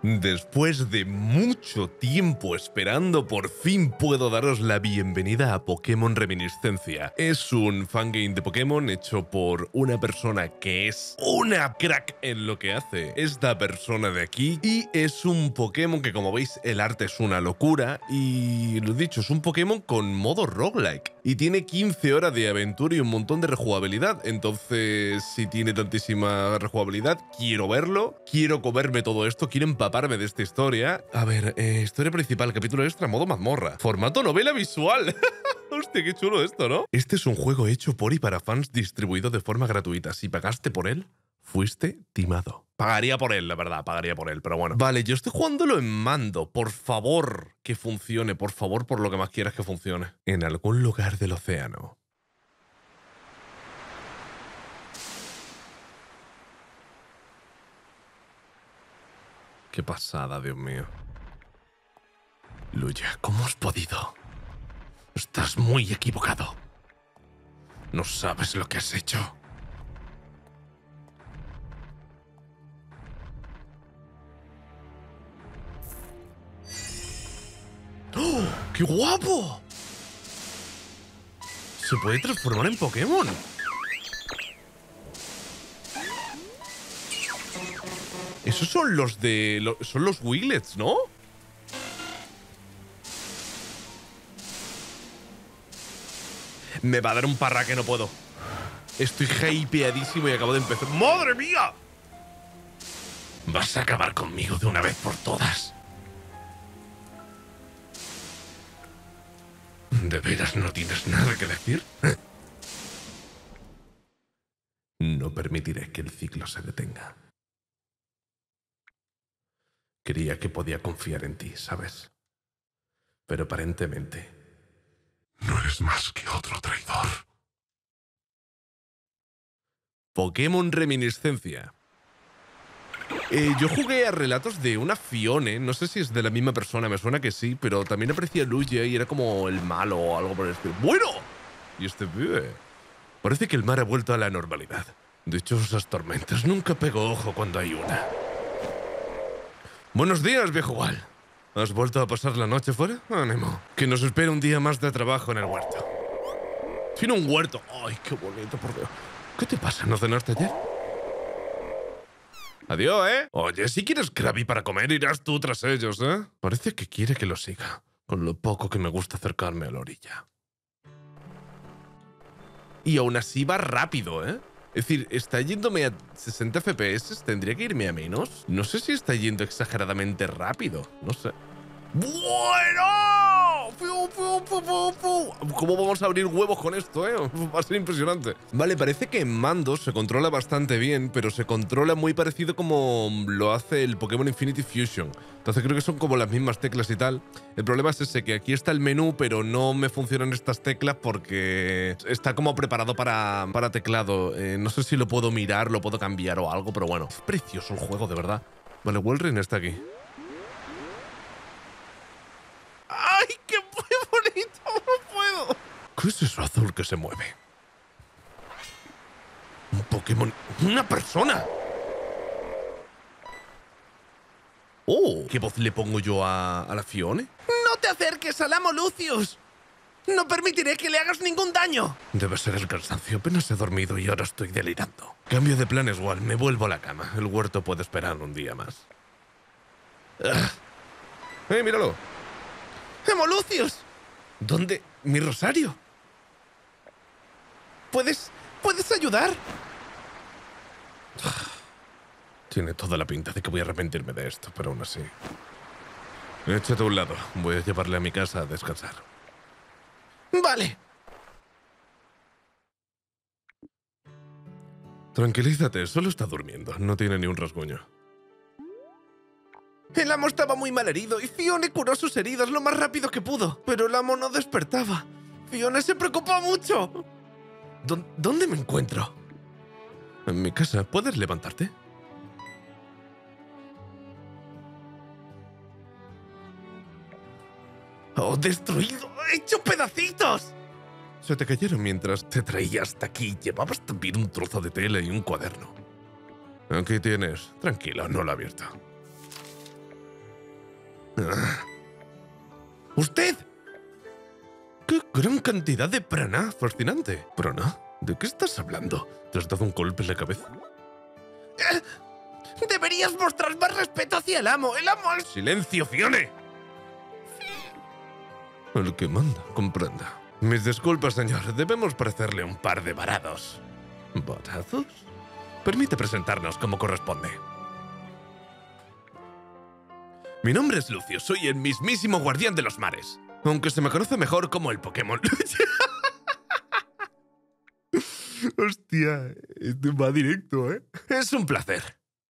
Después de mucho tiempo esperando, por fin puedo daros la bienvenida a Pokémon Reminiscencia. Es un fangame de Pokémon hecho por una persona que es una crack en lo que hace esta persona de aquí. Y es un Pokémon que, como veis, el arte es una locura. Y lo dicho, es un Pokémon con modo roguelike. Y tiene 15 horas de aventura y un montón de rejugabilidad. Entonces, si tiene tantísima rejugabilidad, quiero verlo. Quiero comerme todo esto. Quiero empaparme de esta historia. A ver, historia principal, capítulo extra, modo mazmorra. Formato novela visual. Hostia, qué chulo esto, ¿no? Este es un juego hecho por y para fans, distribuido de forma gratuita. Si pagaste por él, fuiste timado. Pagaría por él, la verdad, pagaría por él, pero bueno. Vale, yo estoy jugándolo en mando. Por favor, que funcione. Por favor, por lo que más quieras que funcione. En algún lugar del océano. Qué pasada, Dios mío. Luya, ¿cómo has podido? Estás muy equivocado. No sabes lo que has hecho. ¡Oh! ¡Qué guapo! Se puede transformar en Pokémon. Esos son los de... son los Wiglets, ¿no? Me va a dar un parra que no puedo. Estoy hypeadísimo y acabo de empezar. ¡Madre mía! Vas a acabar conmigo de una vez por todas. ¿De veras no tienes nada que decir? No permitiré que el ciclo se detenga. Creía que podía confiar en ti, ¿sabes? Pero aparentemente no eres más que otro traidor. Pokémon Reminiscencia. Yo jugué a relatos de una Fione, no sé si es de la misma persona, me suena que sí, pero también aparecía Lugia y era como el malo o algo por el estilo. ¡Bueno! Y este pibe. Parece que el mar ha vuelto a la normalidad. Dichosas tormentas, nunca pego ojo cuando hay una. Buenos días, viejo Wal. ¿Has vuelto a pasar la noche fuera? Ánimo, que nos espera un día más de trabajo en el huerto. Tiene un huerto. Ay, qué bonito, por Dios. ¿Qué te pasa? ¿No cenaste ayer? Adiós, ¿eh? Oye, si quieres Krabby para comer, irás tú tras ellos, ¿eh? Parece que quiere que lo siga, con lo poco que me gusta acercarme a la orilla. Y aún así va rápido, ¿eh? Es decir, está yéndome a 60 FPS, ¿tendría que irme a menos? No sé si está yendo exageradamente rápido, no sé. ¡Bueno! ¿Cómo vamos a abrir huevos con esto, eh? Va a ser impresionante. Vale, parece que en mando se controla bastante bien, pero se controla muy parecido como lo hace el Pokémon Infinity Fusion. Entonces creo que son como las mismas teclas y tal. El problema es ese, que aquí está el menú, pero no me funcionan estas teclas porque está como preparado para teclado. No sé si lo puedo mirar, lo puedo cambiar o algo, pero bueno. Es precioso el juego, de verdad. Vale, Walrein está aquí. ¡Ay, qué bonito! ¡No puedo! ¿Qué es eso azul que se mueve? Un Pokémon... ¡Una persona! ¡Oh! ¿Qué voz le pongo yo a la Fione? ¡No te acerques al amo Lucius! ¡No permitiré que le hagas ningún daño! Debe ser el cansancio. Apenas he dormido y ahora estoy delirando. Cambio de planes, Wal. Me vuelvo a la cama. El huerto puede esperar un día más. ¡Míralo! ¡Hemolucius! ¿Dónde? ¿Mi rosario? ¿Puedes ayudar? Tiene toda la pinta de que voy a arrepentirme de esto, pero aún así. Échate a un lado. Voy a llevarle a mi casa a descansar. ¡Vale! Tranquilízate, solo está durmiendo. No tiene ni un rasguño. El amo estaba muy mal herido y Fione curó sus heridas lo más rápido que pudo. Pero el amo no despertaba. Fione se preocupó mucho. ¿Dónde me encuentro? En mi casa. ¿Puedes levantarte? ¡Oh, destruido! ¡Hecho pedacitos! Se te cayeron mientras te traía hasta aquí. Llevabas también un trozo de tela y un cuaderno. Aquí tienes. Tranquilo, no lo he abierto. ¡Usted! ¡Qué gran cantidad de prana! Fascinante. ¿Prana? ¿De qué estás hablando? ¿Te has dado un golpe en la cabeza? Deberías mostrar más respeto hacia el amo. ¡El amo! ¡Silencio, Fione! El que manda, comprenda. Mis disculpas, señor. Debemos parecerle un par de varados. ¿Varazos? Permite presentarnos como corresponde. Mi nombre es Lucio. Soy el mismísimo guardián de los mares. Aunque se me conoce mejor como el Pokémon. Hostia, este va directo, ¿eh? Es un placer.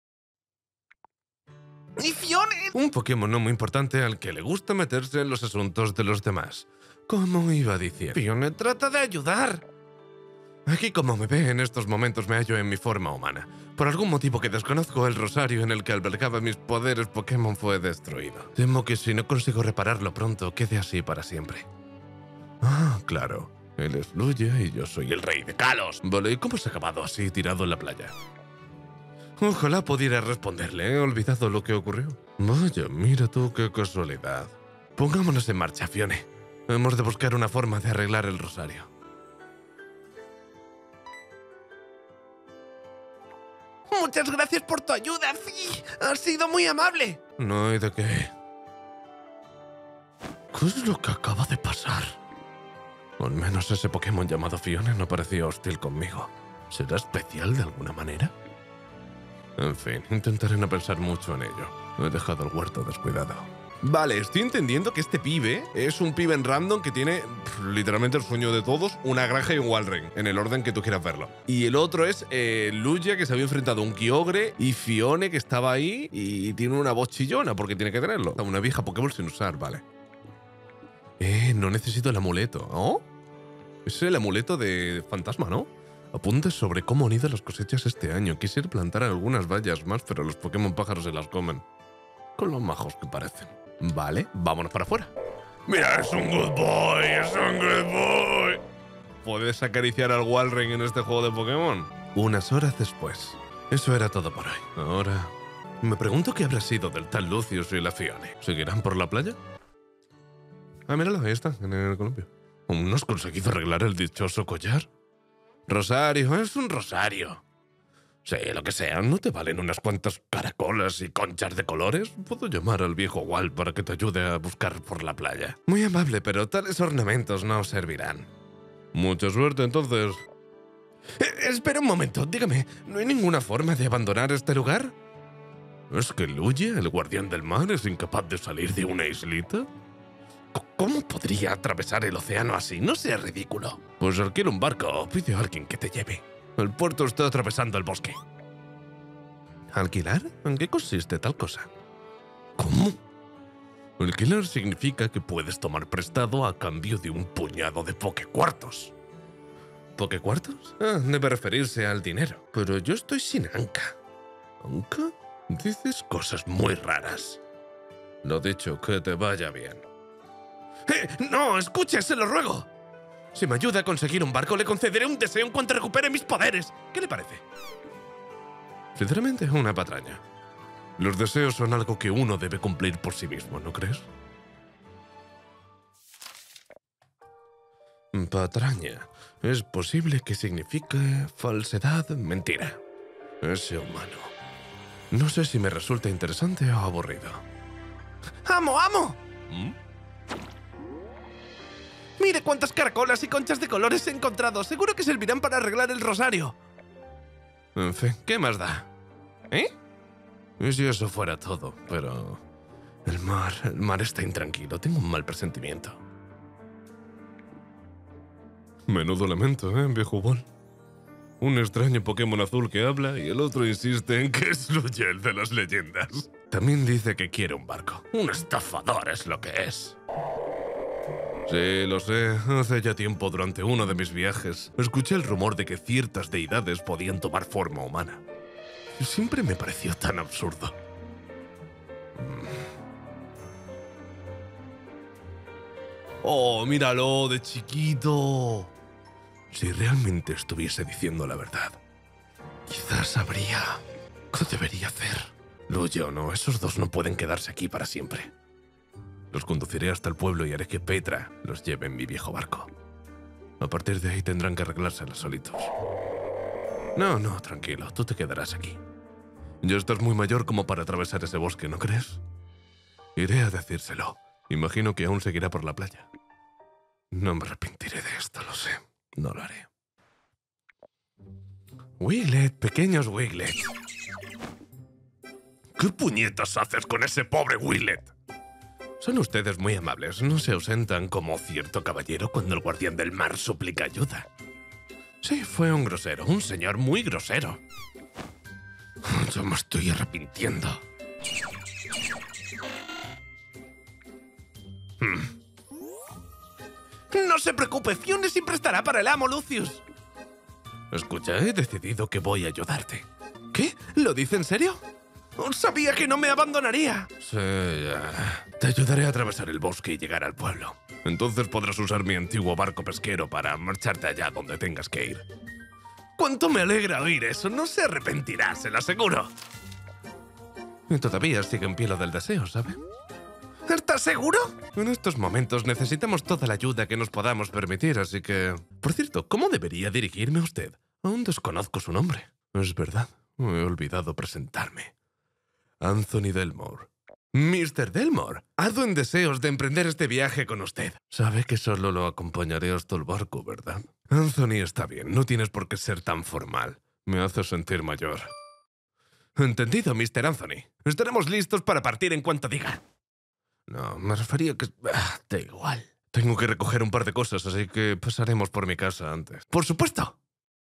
¡Y Fione! Un Pokémon no muy importante al que le gusta meterse en los asuntos de los demás. Como iba diciendo. Fione trata de ayudar. Aquí, como me ve, en estos momentos me hallo en mi forma humana. Por algún motivo que desconozco, el rosario en el que albergaba mis poderes Pokémon fue destruido. Temo que si no consigo repararlo pronto, quede así para siempre. Ah, claro. Él es Luya y yo soy el rey de Kalos. Vale, ¿y cómo se ha acabado así, tirado en la playa? Ojalá pudiera responderle. He olvidado lo que ocurrió. Vaya, mira tú qué casualidad. Pongámonos en marcha, Fione. Hemos de buscar una forma de arreglar el rosario. Muchas gracias por tu ayuda, Fi. Has sido muy amable. No hay de qué. ¿Qué es lo que acaba de pasar? Al menos ese Pokémon llamado Fione no parecía hostil conmigo. ¿Será especial de alguna manera? En fin, intentaré no pensar mucho en ello. He dejado el huerto descuidado. Vale, estoy entendiendo que este pibe es un pibe en random que tiene literalmente el sueño de todos, una granja y un Walrein, en el orden que tú quieras verlo. Y el otro es Luya, que se había enfrentado a un Kyogre, y Fione, que estaba ahí y tiene una voz chillona, porque tiene que tenerlo. Una vieja Pokéball sin usar, vale. No necesito el amuleto. ¿Oh? Es el amuleto de fantasma, ¿no? Apuntes sobre cómo han ido las cosechas este año. Quisiera plantar algunas vallas más, pero los Pokémon pájaros se las comen. Con lo majos que parecen. Vale, vámonos para afuera. ¡Mira, es un good boy! ¡Es un good boy! ¿Puedes acariciar al Walrein en este juego de Pokémon? Unas horas después. Eso era todo por hoy. Ahora... me pregunto qué habrá sido del tal Lucius y la Fione. ¿Seguirán por la playa? Ah, míralo, ahí está, en el columpio. ¿Aún no has conseguido arreglar el dichoso collar? Rosario, es un rosario. Sí, lo que sea, ¿no te valen unas cuantas caracolas y conchas de colores? Puedo llamar al viejo Wal para que te ayude a buscar por la playa. Muy amable, pero tales ornamentos no servirán. Mucha suerte, entonces. Espera un momento, dígame, ¿no hay ninguna forma de abandonar este lugar? ¿Es que Luya, el guardián del mar, es incapaz de salir de una islita? ¿Cómo podría atravesar el océano así? No sea ridículo. Pues alquila un barco o pide a alguien que te lleve. El puerto está atravesando el bosque. ¿Alquilar? ¿En qué consiste tal cosa? ¿Cómo? Alquilar significa que puedes tomar prestado a cambio de un puñado de pokecuartos. ¿Pokecuartos? Ah, debe referirse al dinero. Pero yo estoy sin Anka. ¿Anka? Dices cosas muy raras. Lo dicho, que te vaya bien. ¡No! ¡Escuche! ¡Se lo ruego! Si me ayuda a conseguir un barco, le concederé un deseo en cuanto recupere mis poderes. ¿Qué le parece? Sinceramente, una patraña. Los deseos son algo que uno debe cumplir por sí mismo, ¿no crees? Patraña. Es posible que signifique falsedad, mentira. Ese humano. No sé si me resulta interesante o aburrido. ¡Amo, amo! ¿Mm? Mire cuántas caracolas y conchas de colores he encontrado. Seguro que servirán para arreglar el rosario. En fin, ¿qué más da? ¿Eh? Y si eso fuera todo, pero... el mar está intranquilo. Tengo un mal presentimiento. Menudo lamento, viejo Wal? Un extraño Pokémon azul que habla y el otro insiste en que es Luya el de las leyendas. También dice que quiere un barco. Un estafador es lo que es. Sí, lo sé. Hace ya tiempo, durante uno de mis viajes, escuché el rumor de que ciertas deidades podían tomar forma humana. Y siempre me pareció tan absurdo. ¡Oh, míralo, de chiquito! Si realmente estuviese diciendo la verdad, quizás sabría qué debería hacer. Luya o no, esos dos no pueden quedarse aquí para siempre. Los conduciré hasta el pueblo y haré que Petra los lleve en mi viejo barco. A partir de ahí tendrán que arreglárselas solitos. No, tranquilo, tú te quedarás aquí. Ya estás muy mayor como para atravesar ese bosque, ¿no crees? Iré a decírselo. Imagino que aún seguirá por la playa. No me arrepentiré de esto, lo sé. No lo haré. Wiglet, pequeños Wiglet. ¿Qué puñetas haces con ese pobre Wiglet? Son ustedes muy amables. No se ausentan como cierto caballero cuando el guardián del mar suplica ayuda. Sí, fue un grosero. Un señor muy grosero. Yo me estoy arrepintiendo. No se preocupe, Fiona siempre estará para el amo, Lucius. Escucha, he decidido que voy a ayudarte. ¿Qué? ¿Lo dice en serio? Sabía que no me abandonaría. Sí, ya. Te ayudaré a atravesar el bosque y llegar al pueblo. Entonces podrás usar mi antiguo barco pesquero para marcharte allá donde tengas que ir. ¡Cuánto me alegra oír eso! No se arrepentirá, se lo aseguro. Y todavía sigue en pie lo del deseo, ¿sabe? ¿Estás seguro? En estos momentos necesitamos toda la ayuda que nos podamos permitir, así que... Por cierto, ¿cómo debería dirigirme a usted? Aún desconozco su nombre. Es verdad, he olvidado presentarme. Anthony Delmore. Mr. Delmore, ando en deseos de emprender este viaje con usted. Sabe que solo lo acompañaré hasta el barco, ¿verdad? Anthony está bien, no tienes por qué ser tan formal. Me hace sentir mayor. Entendido, Mr. Anthony. Estaremos listos para partir en cuanto diga. No, me refería que... da igual. Tengo que recoger un par de cosas, así que pasaremos por mi casa antes. ¡Por supuesto!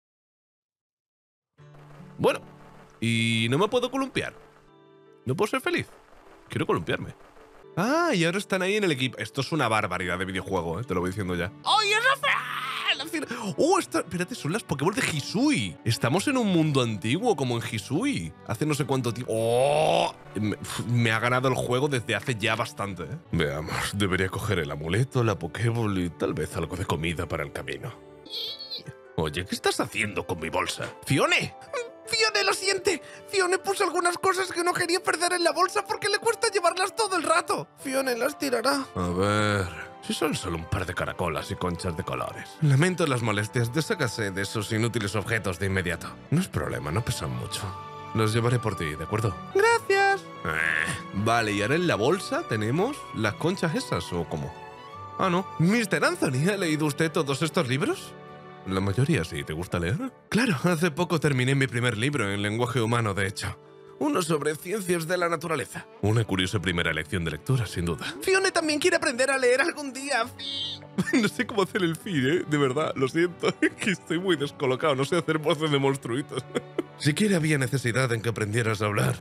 Bueno, y no me puedo columpiar. No puedo ser feliz. Quiero columpiarme. Ah, y ahora están ahí en el equipo. Esto es una barbaridad de videojuego, te lo voy diciendo ya. ¡Ay, es Rafael! ¡Oh, espérate, son las Pokémon de Hisui! Estamos en un mundo antiguo, como en Hisui. Hace no sé cuánto tiempo... ¡Oh! Me ha ganado el juego desde hace ya bastante, ¿eh? Veamos, debería coger el amuleto, la Pokéball y tal vez algo de comida para el camino. Oye, ¿qué estás haciendo con mi bolsa? ¡Fione! ¡Fione lo siente! Fione puso algunas cosas que no quería perder en la bolsa porque le cuesta llevarlas todo el rato. Fione las tirará. A ver... Si son solo un par de caracolas y conchas de colores. Lamento las molestias, deshágase de esos inútiles objetos de inmediato. No es problema, no pesan mucho. Los llevaré por ti, ¿de acuerdo? ¡Gracias! Vale, y ahora en la bolsa tenemos las conchas esas, ¿o cómo? Ah, no. Mr. Anthony, ¿ha leído usted todos estos libros? La mayoría sí. ¿Te gusta leer? Claro, hace poco terminé mi primer libro en lenguaje humano, de hecho. Uno sobre ciencias de la naturaleza. Una curiosa primera elección de lectura, sin duda. Fiona también quiere aprender a leer algún día. No sé cómo hacer el fin, ¿eh? De verdad, lo siento. Que estoy muy descolocado, no sé hacer voces de monstruitos. Siquiera había necesidad en que aprendieras a hablar.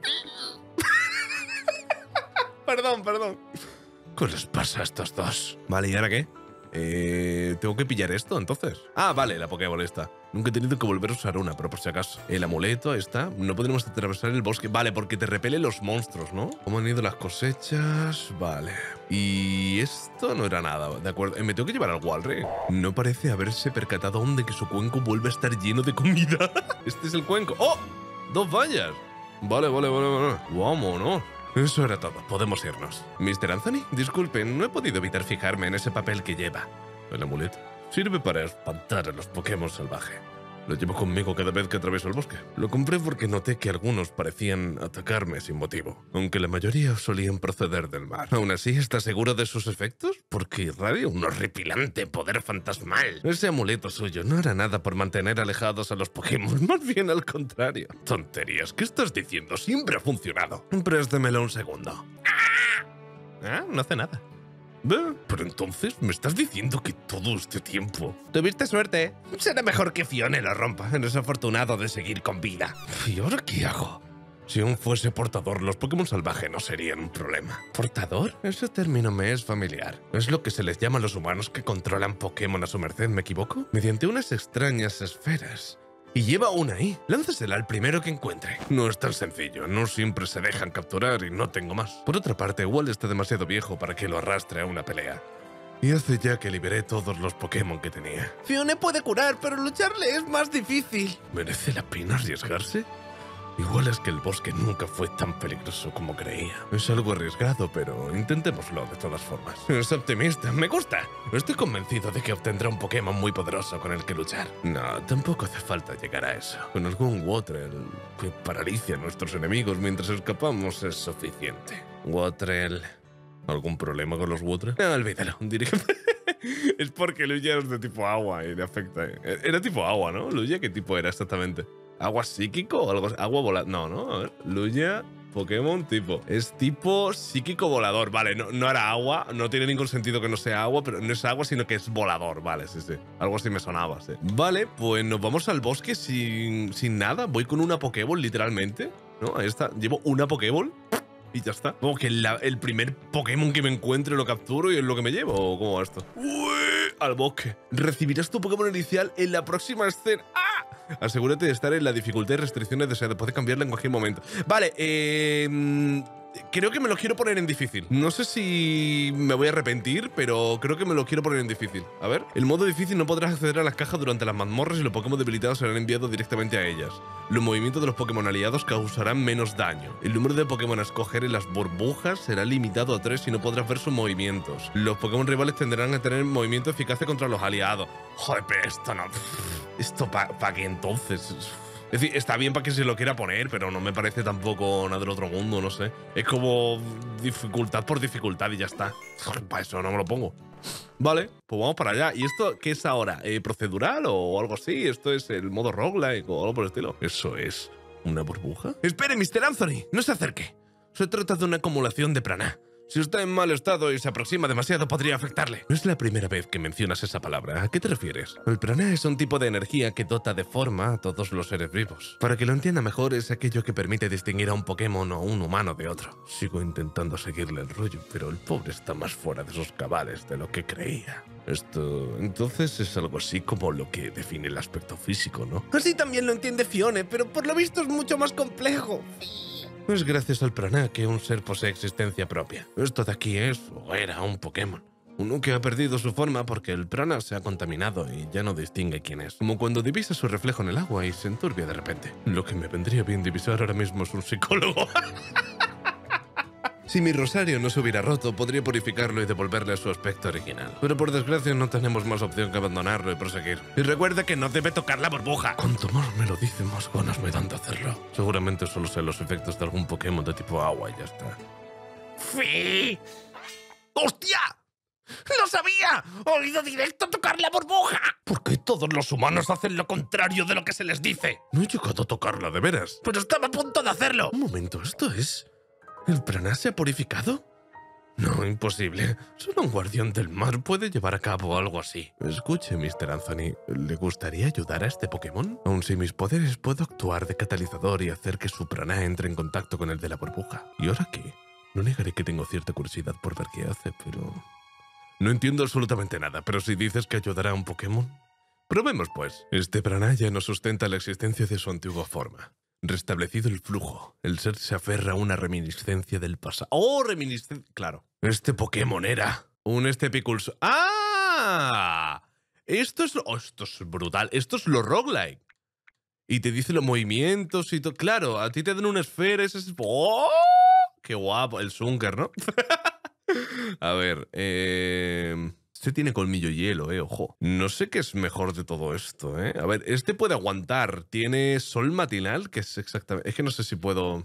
Perdón. ¿Qué les pasa a estos dos? Vale, ¿y ahora qué? ¿Tengo que pillar esto, entonces? Ah, vale, la Pokéball esta. Nunca he tenido que volver a usar una, pero por si acaso. El amuleto está. No podremos atravesar el bosque. Vale, porque te repele los monstruos, ¿no? ¿Cómo han ido las cosechas? Vale. Y esto no era nada, ¿de acuerdo? ¿Me tengo que llevar al Walrein? No parece haberse percatado aún de que su cuenco vuelve a estar lleno de comida. Este es el cuenco. ¡Oh! 2 vallas. Vale. Vámonos. Eso era todo, podemos irnos. Mr. Anthony, disculpen, no he podido evitar fijarme en ese papel que lleva. El amuleto sirve para espantar a los Pokémon salvajes. Lo llevo conmigo cada vez que atravieso el bosque. Lo compré porque noté que algunos parecían atacarme sin motivo, aunque la mayoría solían proceder del mar. ¿Aún así está seguro de sus efectos? Porque irradia un horripilante poder fantasmal. Ese amuleto suyo no hará nada por mantener alejados a los Pokémon, más bien al contrario. Tonterías, ¿qué estás diciendo? Siempre ha funcionado. Préstemelo un segundo. Ah, no hace nada. Pero entonces, ¿me estás diciendo que todo este tiempo... Tuviste suerte. Será mejor que Fiona lo rompa. Eres afortunado de seguir con vida. ¿Y ahora qué hago? Si aún fuese portador, los Pokémon salvajes no serían un problema. ¿Portador? Ese término me es familiar. Es lo que se les llama a los humanos que controlan Pokémon a su merced, ¿me equivoco? Mediante unas extrañas esferas. Y lleva una ahí. Láncesela al primero que encuentre. No es tan sencillo. No siempre se dejan capturar y no tengo más. Por otra parte, Wall está demasiado viejo para que lo arrastre a una pelea. Y hace ya que liberé todos los Pokémon que tenía. Fiona puede curar, pero lucharle es más difícil. ¿Merece la pena arriesgarse? Igual es que el bosque nunca fue tan peligroso como creía. Es algo arriesgado, pero intentémoslo de todas formas. Es optimista, me gusta. Estoy convencido de que obtendrá un Pokémon muy poderoso con el que luchar. No, tampoco hace falta llegar a eso. Con algún Waterel que paralice a nuestros enemigos mientras escapamos es suficiente. Waterel... ¿Algún problema con los Waterel? No, olvídalo. Diré que... es porque Lugia es de tipo agua y le afecta. Era tipo agua, ¿no? Lugia, ¿qué tipo era exactamente? ¿Agua psíquico o algo así? ¿Agua volador? No, a ver. Lugia, Pokémon tipo. Es tipo psíquico volador. Vale, no era agua. No tiene ningún sentido que no sea agua, pero no es agua, sino que es volador. Vale, sí. Algo así me sonaba, sí. Vale, pues nos vamos al bosque sin nada. Voy con una Pokéball, literalmente. ¿No? Ahí está. Llevo una Pokéball. Y ya está. Como que el primer Pokémon que me encuentre lo capturo y es lo que me llevo. ¿O cómo va esto? ¡Uy! Al bosque. Recibirás tu Pokémon inicial en la próxima escena. ¡Ah! Asegúrate de estar en la dificultad y restricciones deseadas. Puedes cambiarla en cualquier momento. Vale, creo que me lo quiero poner en difícil. No sé si me voy a arrepentir, pero creo que me lo quiero poner en difícil. A ver. El modo difícil no podrás acceder a las cajas durante las mazmorras y los Pokémon debilitados serán enviados directamente a ellas. Los movimientos de los Pokémon aliados causarán menos daño. El número de Pokémon a escoger en las burbujas será limitado a 3 y no podrás ver sus movimientos. Los Pokémon rivales tendrán a tener movimiento eficaz contra los aliados. Joder, pero esto no... ¿Esto para qué entonces? Es decir, está bien para que se lo quiera poner, pero no me parece tampoco nada del otro mundo, no sé. Es como dificultad por dificultad y ya está. Para eso no me lo pongo. Vale, pues vamos para allá. ¿Y esto qué es ahora? ¿Procedural o algo así? ¿Esto es el modo roguelike o algo por el estilo? ¿Eso es una burbuja? ¡Espere, Mr. Anthony! ¡No se acerque! Se trata de una acumulación de prana. Si está en mal estado y se aproxima demasiado, podría afectarle. No es la primera vez que mencionas esa palabra. ¿A qué te refieres? El prana es un tipo de energía que dota de forma a todos los seres vivos. Para que lo entienda mejor, es aquello que permite distinguir a un Pokémon o un humano de otro. Sigo intentando seguirle el rollo, pero el pobre está más fuera de sus cabales de lo que creía. Esto, entonces, es algo así como lo que define el aspecto físico, ¿no? Así también lo entiende Fione, pero por lo visto es mucho más complejo. No es gracias al prana que un ser posee existencia propia. Esto de aquí es, o era, un Pokémon. Uno que ha perdido su forma porque el prana se ha contaminado y ya no distingue quién es. Como cuando divisa su reflejo en el agua y se enturbia de repente. Lo que me vendría bien divisar ahora mismo es un psicólogo. Si mi rosario no se hubiera roto, podría purificarlo y devolverle su aspecto original. Pero por desgracia no tenemos más opción que abandonarlo y proseguir. Y recuerda que no debe tocar la burbuja. Cuanto más me lo dice, más ganas me dan de hacerlo. Seguramente solo sé los efectos de algún Pokémon de tipo agua y ya está. ¡Fi! ¡Hostia! ¡Lo sabía! ¡Oído directo tocar la burbuja! ¿Por qué todos los humanos hacen lo contrario de lo que se les dice? No he llegado a tocarla, de veras. ¡Pero estaba a punto de hacerlo! Un momento, ¿esto es...? ¿El prana se ha purificado? No, imposible. Solo un guardián del mar puede llevar a cabo algo así. Escuche, Mr. Anthony, ¿le gustaría ayudar a este Pokémon? Aun sin mis poderes, puedo actuar de catalizador y hacer que su prana entre en contacto con el de la burbuja. ¿Y ahora qué? No negaré que tengo cierta curiosidad por ver qué hace, pero... No entiendo absolutamente nada, pero si dices que ayudará a un Pokémon... Probemos, pues. Este prana ya no sustenta la existencia de su antigua forma. Restablecido el flujo, el ser se aferra a una reminiscencia del pasado. ¡Oh, reminiscencia! Claro. Este Pokémon era un Estepicurso. ¡Ah! Esto es brutal. Esto es lo roguelike. Y te dice los movimientos y todo. Claro, a ti te dan una esfera. Ese es... ¡Oh! ¡Qué guapo! El Sunker, ¿no? A ver, Este tiene colmillo hielo, ojo. No sé qué es mejor de todo esto, A ver, este puede aguantar. Tiene sol matinal, que es exactamente... Es que no sé si puedo...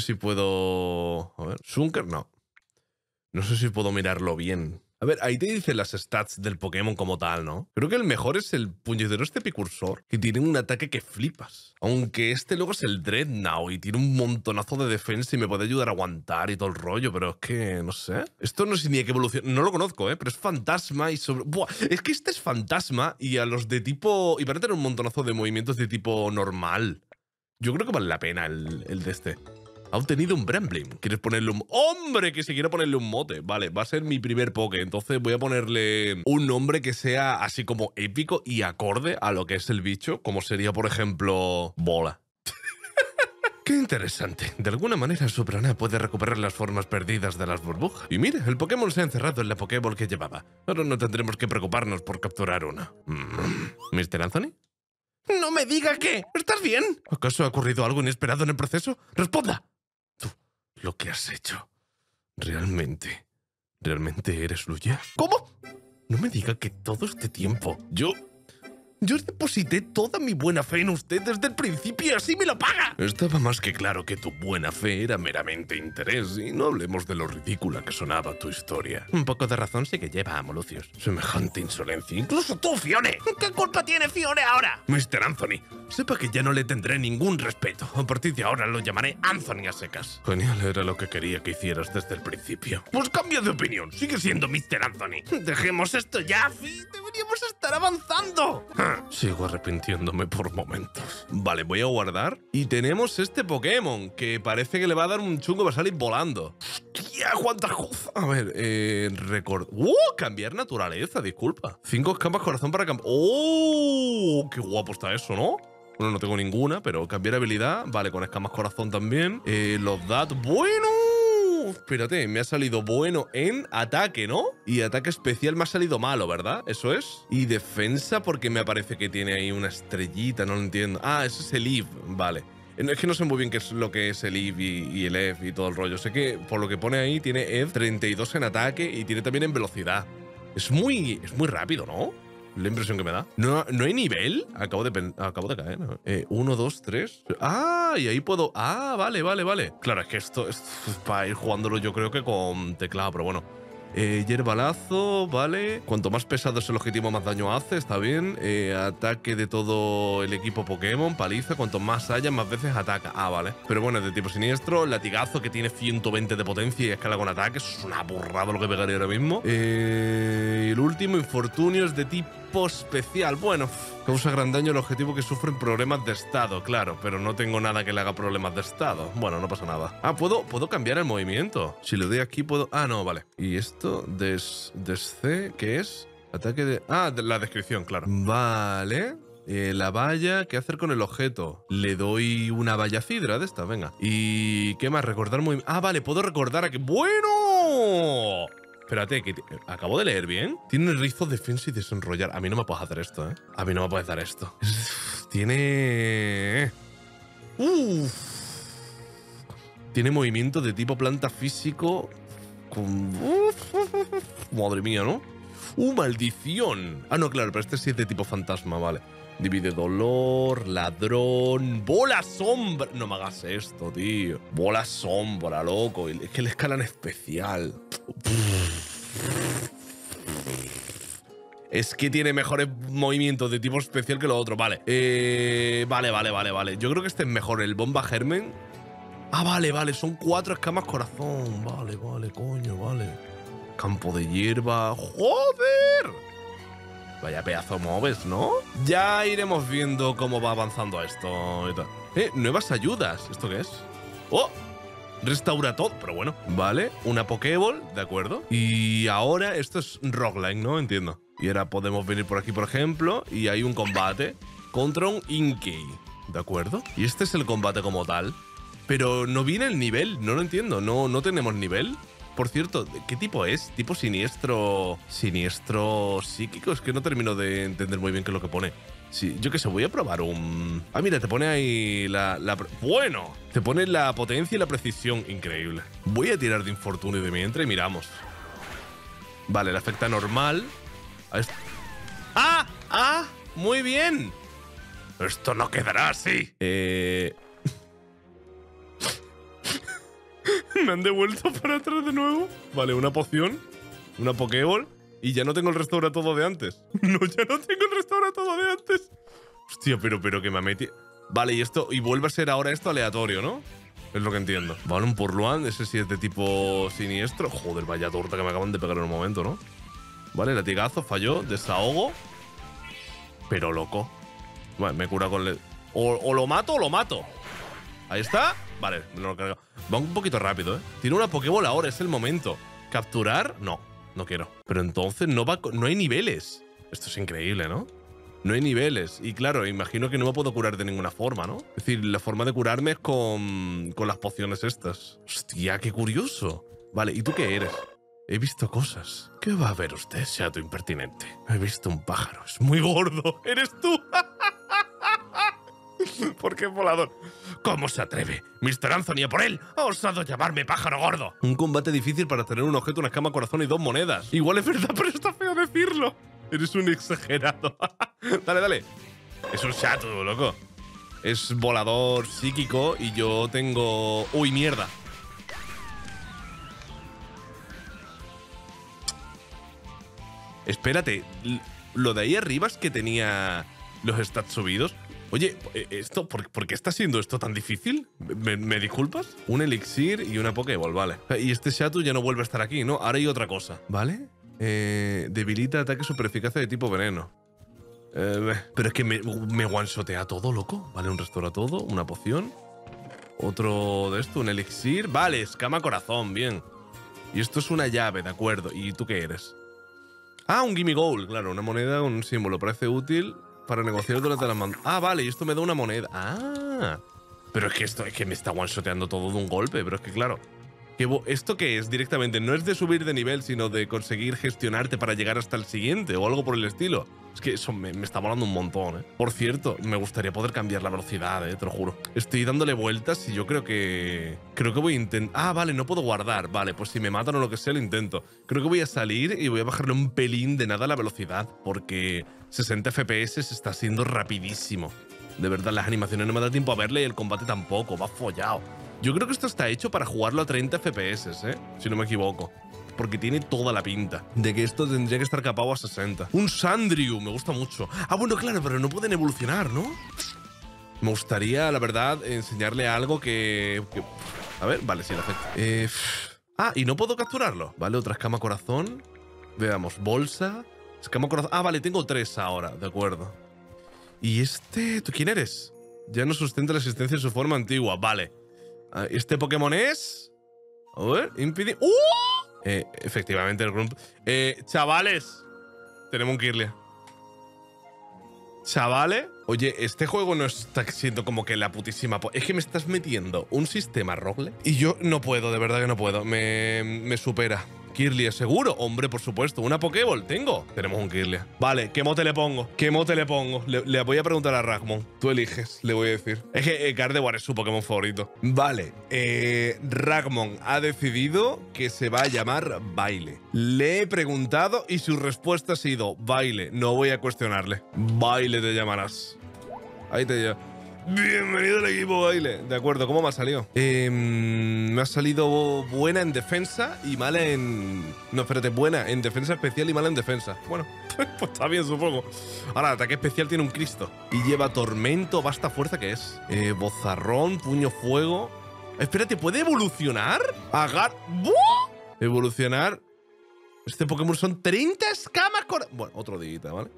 A ver, Sunker, no. No sé si puedo mirarlo bien. A ver, ahí te dicen las stats del Pokémon como tal, ¿no? Creo que el mejor es el puñetero Picursor, que tiene un ataque que flipas. Aunque este luego es el Dreadnought y tiene un montonazo de defensa y me puede ayudar a aguantar y todo el rollo, pero es que, no sé. Esto no sé ni qué evolución... No lo conozco, pero es fantasma y sobre... Buah, es que este es fantasma y a los de tipo... Y van a tener un montonazo de movimientos de tipo normal. Yo creo que vale la pena el de este. Ha obtenido un Bramblin. ¿Quieres ponerle un...? ¡Hombre! Que si quiero ponerle un mote. Vale, va a ser mi primer Poké. Entonces voy a ponerle un nombre que sea así como épico y acorde a lo que es el bicho. Como sería, por ejemplo, Bola. ¡Qué interesante! De alguna manera su prana puede recuperar las formas perdidas de las burbujas. Y mira, el Pokémon se ha encerrado en la Pokéball que llevaba. Ahora no tendremos que preocuparnos por capturar una. ¿Mr. Anthony? No me diga que... ¿Estás bien? ¿Acaso ha ocurrido algo inesperado en el proceso? ¡Responda! Tú, lo que has hecho. ¿Realmente eres Luya? ¿Cómo? No me diga que todo este tiempo Yo deposité toda mi buena fe en usted desde el principio y así me lo paga. Estaba más que claro que tu buena fe era meramente interés y no hablemos de lo ridícula que sonaba tu historia. Un poco de razón sí que lleva, Molucius. Semejante insolencia. Incluso tú, Fione. ¿Qué culpa tiene Fione ahora? Mr. Anthony, sepa que ya no le tendré ningún respeto. A partir de ahora lo llamaré Anthony a secas. Genial, era lo que quería que hicieras desde el principio. Pues cambia de opinión. Sigue siendo Mr. Anthony. Dejemos esto ya, Fi. Deberíamos estar avanzando. Sigo arrepintiéndome por momentos. Vale, voy a guardar. Y tenemos este Pokémon, que parece que le va a dar un chungo para salir volando. ¡Hostia, cuántas cosas! A ver, cambiar naturaleza, disculpa. 5 escamas corazón para cambiar. ¡Oh! ¡Qué guapo está eso!, ¿no? Bueno, no tengo ninguna, pero cambiar habilidad. Vale, con escamas corazón también. Los DAT. ¡Bueno! Espérate, me ha salido bueno en ataque, ¿no? Y ataque especial me ha salido malo, ¿verdad? Eso es. Y defensa porque me aparece que tiene ahí una estrellita, no lo entiendo. Ah, ese es el EVE, vale. Es que no sé muy bien qué es lo que es el EVE y el EV y todo el rollo. Sé que por lo que pone ahí tiene EV 32 en ataque y tiene también en velocidad. Es muy rápido, ¿no? La impresión que me da. ¿No hay nivel? Acabo de caer. 1, 2, 3. Ah, y ahí puedo... Ah, vale. Claro, es que esto es para ir jugándolo yo creo que con teclado, pero bueno. Hierbalazo, vale. Cuanto más pesado es el objetivo, más daño hace, está bien. Ataque de todo el equipo Pokémon, paliza. Cuanto más haya, más veces ataca. Ah, vale. Pero bueno, es de tipo siniestro. Latigazo que tiene 120 de potencia y escala con ataque. Eso es una burrada lo que pegaría ahora mismo. Y el último, infortunio, es de tipo especial. Bueno, causa gran daño al objetivo que sufren problemas de estado, claro, pero no tengo nada que le haga problemas de estado. Bueno, no pasa nada. Ah, puedo cambiar el movimiento. Si le doy aquí puedo... Ah, no, vale. Y esto, C, ¿qué es? Ataque de... Ah, de la descripción, claro. Vale. La valla, ¿qué hacer con el objeto? Le doy una valla cidra de esta, venga. ¿Y qué más? Recordar muy... Ah, vale, puedo recordar a que... ¡Bueno! Espérate, que acabo de leer bien. Tiene rizos, defensa y desenrollar. A mí no me puedes hacer esto, ¿eh? A mí no me puedes dar esto. Tiene... Tiene movimiento de tipo planta físico con... Madre mía, ¿no? Maldición. Ah, no, claro, pero este sí es de tipo fantasma, vale. Divide dolor, ladrón, bola sombra. No me hagas esto, tío. Bola sombra, loco. Es que le escalan especial. Es que tiene mejores movimientos de tipo especial que lo otro. Vale. Vale. Yo creo que este es mejor. El bomba germen. Ah, vale. Son 4 escamas corazón. Vale, coño, vale. Campo de hierba. ¡Joder! Vaya pedazo de moves, ¿no? Ya iremos viendo cómo va avanzando esto y tal. Nuevas ayudas. ¿Esto qué es? ¡Oh! Restaura todo, pero bueno. Vale, una Pokéball, de acuerdo. Y ahora esto es roguelike, ¿no? Entiendo. Y ahora podemos venir por aquí, por ejemplo, y hay un combate contra un Inkey, ¿de acuerdo? Y este es el combate como tal. Pero no viene el nivel, no lo entiendo. No tenemos nivel. Por cierto, ¿qué tipo es? ¿Tipo siniestro? ¿Siniestro psíquico? Es que no termino de entender muy bien qué es lo que pone. Sí, yo qué sé, voy a probar un... Ah, mira, te pone ahí Bueno, te pone la potencia y la precisión. Increíble. Voy a tirar de infortunio de mientras y miramos. Vale, le afecta normal. ¡Ah! Muy bien. Esto no quedará así. Me han devuelto para atrás de nuevo. Vale, una poción, una Pokéball y ya no tengo el restaura todo de antes. No, ya no tengo el restaura todo de antes. Hostia, pero que me ha metido... Vale, y vuelve a ser ahora esto aleatorio, ¿no? Es lo que entiendo. Vale, un Purluan, ese sí es de tipo siniestro. Joder, vaya torta que me acaban de pegar en un momento, ¿no? Vale, latigazo, falló, desahogo. Pero loco. Vale, me cura con... O lo mato o lo mato. Ahí está. Vale, me lo he cargado. Va un poquito rápido, ¿eh? Tiene una Pokéball ahora, es el momento. ¿Capturar? No quiero. Pero entonces no hay niveles. Esto es increíble, ¿no? No hay niveles. Y claro, imagino que no me puedo curar de ninguna forma, ¿no? Es decir, la forma de curarme es con las pociones estas. Hostia, qué curioso. Vale, ¿y tú qué eres? He visto cosas. ¿Qué va a ver usted, chato impertinente? He visto un pájaro. Es muy gordo. ¡Eres tú! ¿Por qué volador? ¿Cómo se atreve? Mr. Anthony, a por él. Ha osado llamarme pájaro gordo. Un combate difícil para tener un objeto, una escama, corazón y 2 monedas. Igual es verdad, pero está feo decirlo. Eres un exagerado. Dale, dale. Es un Shatu, loco. Es volador psíquico y yo tengo... ¡Uy, mierda! Espérate, lo de ahí arriba es que tenía los stats subidos. Oye, ¿por qué está siendo esto tan difícil? ¿Me disculpas? Un elixir y una Pokéball, vale. Y este Shatu ya no vuelve a estar aquí, ¿no? Ahora hay otra cosa, ¿vale? Debilita ataque super eficacia de tipo veneno. Pero es que me one-shotea todo, loco. Vale, un restaura todo, una poción. Otro de esto, un elixir. Vale, escama corazón, bien. Y esto es una llave, de acuerdo. ¿Y tú qué eres? Ah, un gimme gold, claro, una moneda con un símbolo. Parece útil para negociar durante la manda. Ah, vale, y esto me da una moneda. Ah, pero es que esto es que me está one-shoteando todo de un golpe. Pero es que, claro, ¿esto qué es directamente? No es de subir de nivel, sino de conseguir gestionarte para llegar hasta el siguiente o algo por el estilo. Es que eso me está molando un montón, ¿eh? Por cierto, me gustaría poder cambiar la velocidad, te lo juro. Estoy dándole vueltas y yo creo que voy a intentar... Ah, vale, no puedo guardar. Vale, pues si me matan o lo que sea, lo intento. Creo que voy a salir y voy a bajarle un pelín de nada la velocidad, porque 60 FPS está siendo rapidísimo. De verdad, las animaciones no me da tiempo a verle y el combate tampoco. Va follado. Yo creo que esto está hecho para jugarlo a 30 FPS, si no me equivoco. Porque tiene toda la pinta de que esto tendría que estar capado a 60. Un Sandrew, me gusta mucho. Ah, bueno, claro, pero no pueden evolucionar, ¿no? Me gustaría, la verdad, enseñarle algo que... A ver, vale, sí, lo acepto. Ah, y no puedo capturarlo. Vale, otra escama corazón. Veamos, bolsa. Escama corazón. Ah, vale, tengo 3 ahora, de acuerdo. ¿Y este? ¿Tú quién eres? Ya no sustenta la existencia en su forma antigua, vale. ¿Este Pokémon es? A ver, impide... ¡Uh! Efectivamente, el Grump. Chavales, tenemos un Kirlia. Chavales, oye, este juego no está siendo como que la putísima... Es que me estás metiendo un sistema rogle y yo no puedo, de verdad que no puedo. Me supera. Kirlia, seguro. Hombre, por supuesto. Una Pokéball, tengo. Tenemos un Kirlia. Vale, ¿qué mote le pongo? ¿Qué mote le pongo? Le voy a preguntar a Ragmon. Tú eliges, le voy a decir. Es que Gardevoir es su Pokémon favorito. Vale, Ragmon ha decidido que se va a llamar Baile. Le he preguntado y su respuesta ha sido Baile. No voy a cuestionarle. Baile te llamarás. Ahí te llamo. Bienvenido al equipo Baile. De acuerdo, ¿cómo me ha salido? Me ha salido buena en defensa y mala en... No, espérate, buena en defensa especial y mala en defensa. Bueno, pues está bien, supongo. Ahora, ataque especial tiene un Cristo. Y lleva tormento, basta fuerza que es. Bozarrón, puño fuego. Espérate, ¿puede evolucionar? ¡Buah! Evolucionar. Este Pokémon son 30 escamas con... Bueno, otro día, ¿vale?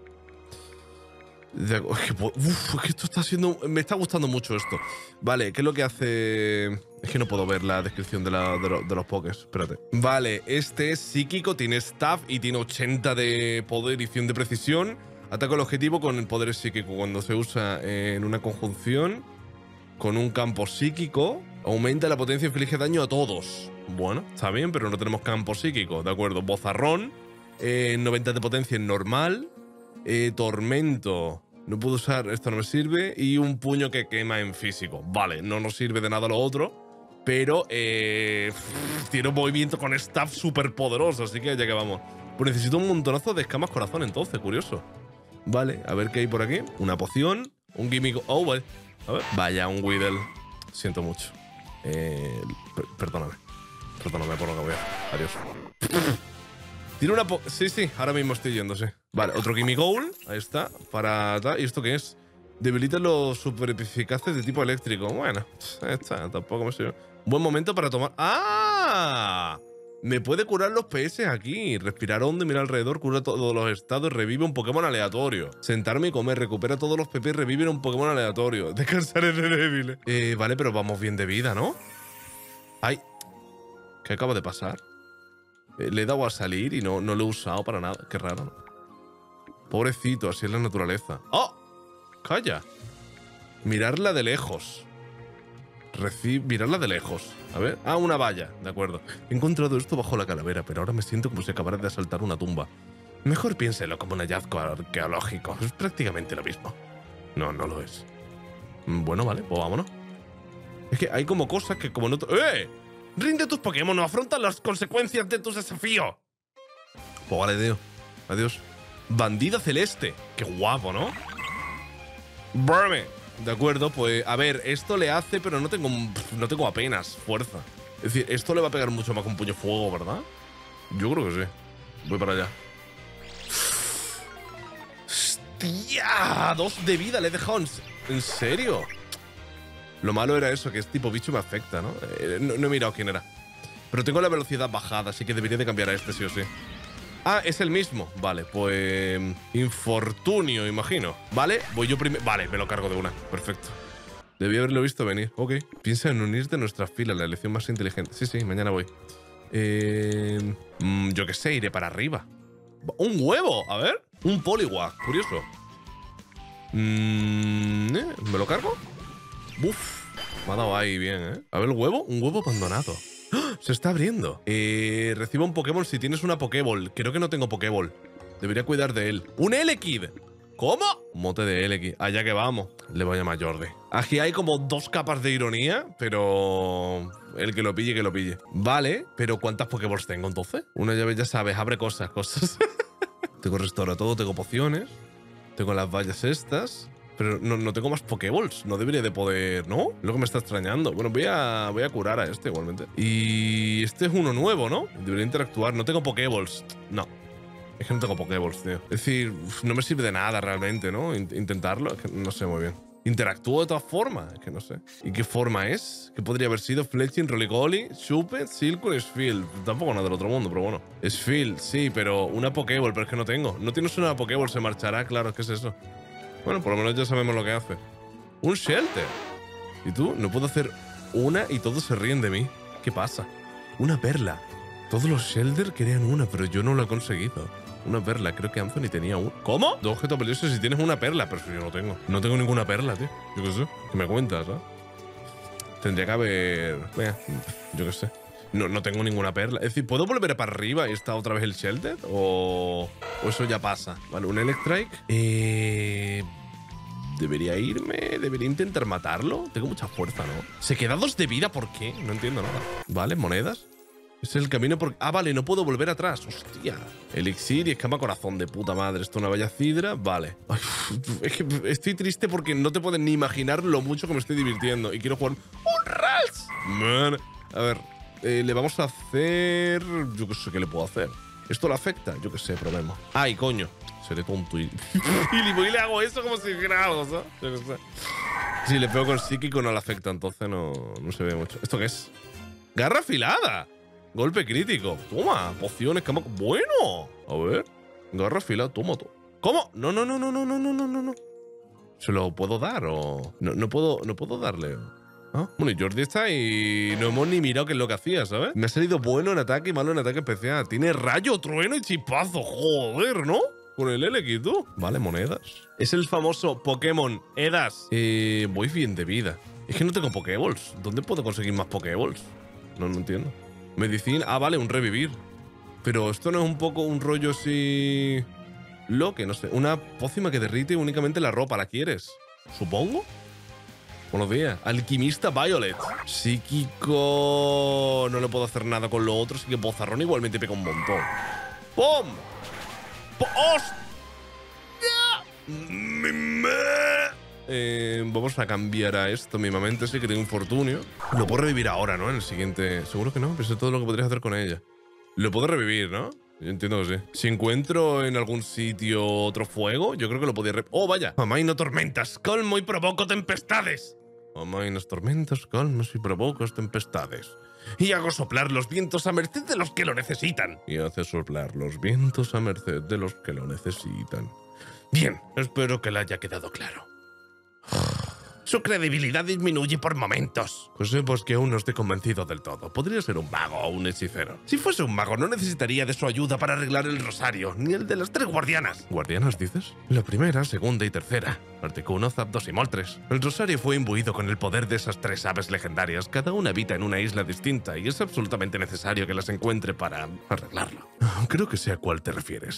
Uf, es que esto está siendo... Me está gustando mucho esto. Vale, ¿qué es lo que hace...? Es que no puedo ver la descripción de los pokés. Espérate. Vale, este es psíquico, tiene staff y tiene 80 de poder y 100 de precisión. Ataca al objetivo con el poder psíquico. Cuando se usa en una conjunción con un campo psíquico, aumenta la potencia y inflige daño a todos. Bueno, está bien, pero no tenemos campo psíquico. De acuerdo, bozarrón, 90 de potencia en normal. Tormento. No puedo usar, esto no me sirve. Y un puño que quema en físico. Vale, no nos sirve de nada lo otro. Pero tiene un movimiento con staff súper poderoso. Así que ya que vamos. Pues necesito un montonazo de escamas corazón entonces, curioso. Vale, a ver qué hay por aquí. Una poción. Un gimmick. Oh, vale. A ver. Vaya, un Weedle. Siento mucho. Perdóname. Perdóname por lo que voy a hacer. Adiós. Tiene una sí, ahora mismo estoy yendo, sí. Vale, otro Gimme Goal. Ahí está. ¿Y esto qué es? Debilita los super eficaces de tipo eléctrico. Bueno, está, tampoco me sirve. Buen momento para tomar... ¡Ah! Me puede curar los PS aquí. Respirar hondo y mirar alrededor, cura todos los estados, revive un Pokémon aleatorio. Sentarme y comer, recupera todos los PP, revive un Pokémon aleatorio. Descansar es débil. Vale, pero vamos bien de vida, ¿no? Ay. ¿Qué acaba de pasar? Le he dado a salir y no lo he usado para nada. Qué raro, ¿no? Pobrecito, así es la naturaleza. ¡Oh! ¡Calla! Mirarla de lejos. Mirarla de lejos. A ver. Ah, una valla. De acuerdo. He encontrado esto bajo la calavera, pero ahora me siento como si acabara de asaltar una tumba. Mejor piénselo como un hallazgo arqueológico. Es prácticamente lo mismo. No, no lo es. Bueno, vale, pues vámonos. Es que hay como cosas que como no... ¡Eh! Rinde tus Pokémon, no afrontan las consecuencias de tus desafíos. Pues vale, tío. Adiós. Bandida celeste. Qué guapo, ¿no? Burme. De acuerdo, pues a ver, esto le hace, pero no tengo apenas fuerza. Es decir, esto le va a pegar mucho más con puño fuego, ¿verdad? Yo creo que sí. Voy para allá. ¡Hostia! 2 de vida le he dejado. ¿En serio? Lo malo era eso, que es tipo bicho y me afecta, ¿no? No he mirado quién era. Pero tengo la velocidad bajada, así que debería de cambiar a este sí o sí. Ah, es el mismo. Vale, pues... Infortunio, imagino. Vale, voy yo primero. Vale, me lo cargo de una. Perfecto. Debí haberlo visto venir. Ok. Piensa en unirte a nuestra fila, la elección más inteligente. Sí, mañana voy. Yo qué sé, iré para arriba. ¡Un huevo! A ver. Un Poliwag. Curioso. ¿Me lo cargo? Uf. Me ha dado ahí bien, ¿eh? A ver el huevo. Un huevo abandonado. ¡Ah! Se está abriendo. Reciba un Pokémon si tienes una Pokéball. Creo que no tengo Pokéball. Debería cuidar de él. ¡Un Elekid! ¿Cómo? Mote de Elekid. Allá que vamos. Le voy a llamar Jordi. Aquí hay como 2 capas de ironía, pero... El que lo pille, que lo pille. Vale, pero ¿cuántas Pokéballs tengo entonces? Una llave, ya sabes, abre cosas. Tengo restaura todo, tengo pociones. Tengo las vallas estas. Pero no tengo más Pokéballs. No debería de poder, ¿no? Lo que me está extrañando. Bueno, voy a curar a este igualmente. Y este es uno nuevo, ¿no? Debería interactuar. No tengo Pokéballs. No. Es que no tengo Pokéballs, tío. Es decir, no me sirve de nada realmente, ¿no? Intentarlo. Es que no sé muy bien. ¿Interactúo de todas formas? Es que no sé. ¿Y qué forma es? ¿Qué podría haber sido? Fletching, Rolicoli, Shuppet, Silcoon, Spheal. Tampoco nada del otro mundo, pero bueno. Spheal, sí, pero una Pokéball, pero es que no tengo. No tienes una Pokéball, se marchará, claro. ¿Qué es eso? Bueno, por lo menos ya sabemos lo que hace. Un Shelter. ¿Y tú? No puedo hacer una y todos se ríen de mí. ¿Qué pasa? Una perla. Todos los Shelter querían una, pero yo no lo he conseguido. Una perla, creo que Anthony tenía una. ¿Cómo? 2 objetos valiosos si tienes una perla, pero yo no tengo. No tengo ninguna perla, tío. Yo qué sé. ¿Qué me cuentas, eh? Tendría que haber... Venga, yo qué sé. No tengo ninguna perla. Es decir, ¿puedo volver para arriba y está otra vez el Shelter? ¿O eso ya pasa? Vale, un Electrike. ¿Debería irme? ¿Debería intentar matarlo? Tengo mucha fuerza, ¿no? Se queda 2 de vida, ¿por qué? No entiendo nada. Vale, monedas. Es el camino por... Ah, vale, no puedo volver atrás. Hostia. Elixir y escama corazón de puta madre. Esto es una bella cidra. Vale. Ay, es que estoy triste porque no te pueden ni imaginar lo mucho que me estoy divirtiendo. Y quiero jugar un Ras. Man. A ver. Le vamos a hacer... Yo qué sé qué le puedo hacer. ¿Esto le afecta? Yo qué sé, probemos. Ay, coño. Seré tonto y le hago eso como si fuera algo, ¿sabes? Yo qué sé. Si le pego con psíquico no le afecta, entonces no se ve mucho. ¿Esto qué es? Garra afilada. Golpe crítico. Toma, pociones, cama. Bueno. A ver. Garra afilada, toma todo. ¿Cómo? No. ¿Se lo puedo dar o...? No puedo darle. ¿Ah? Bueno, y Jordi está y no hemos ni mirado qué es lo que hacía, ¿sabes? Me ha salido bueno en ataque y malo en ataque especial. Tiene rayo, trueno y chispazo. Joder, ¿no? Con el Elekid, tú. Vale, monedas. Es el famoso Pokémon Edas. Voy bien de vida. Es que no tengo Pokéballs. ¿Dónde puedo conseguir más Pokéballs? No entiendo. Medicina. Ah, vale, un revivir. Pero esto no es un poco un rollo así... Lo que no sé. Una pócima que derrite únicamente la ropa. ¿La quieres? Supongo. Buenos días. Alquimista Violet. Psíquico... No le puedo hacer nada con lo otro, así que Bozarrón igualmente pega un montón. ¡Pum! ¡Hostia! Vamos a cambiar a esto mínimamente. Sí que tengo infortunio. Lo puedo revivir ahora, ¿no? En el siguiente... Seguro que no. Pensé todo lo que podrías hacer con ella. Lo puedo revivir, ¿no? Yo entiendo que sí. Si encuentro en algún sitio otro fuego, yo creo que lo podría... ¡Oh, vaya! Amaino tormentas, colmo y provoco tempestades. Amainas tormentas, calmas y provocas tempestades. Y hago soplar los vientos a merced de los que lo necesitan. Y hace soplar los vientos a merced de los que lo necesitan. Bien, espero que le haya quedado claro. Su credibilidad disminuye por momentos. Pues que aún no estoy convencido del todo. Podría ser un mago o un hechicero. Si fuese un mago, no necesitaría de su ayuda para arreglar el rosario, ni el de las 3 guardianas. ¿Guardianas, dices? La primera, segunda y tercera. Articuno, Zapdos y Moltres. El rosario fue imbuido con el poder de esas 3 aves legendarias. Cada una habita en una isla distinta y es absolutamente necesario que las encuentre para arreglarlo. Creo que sé a cuál te refieres.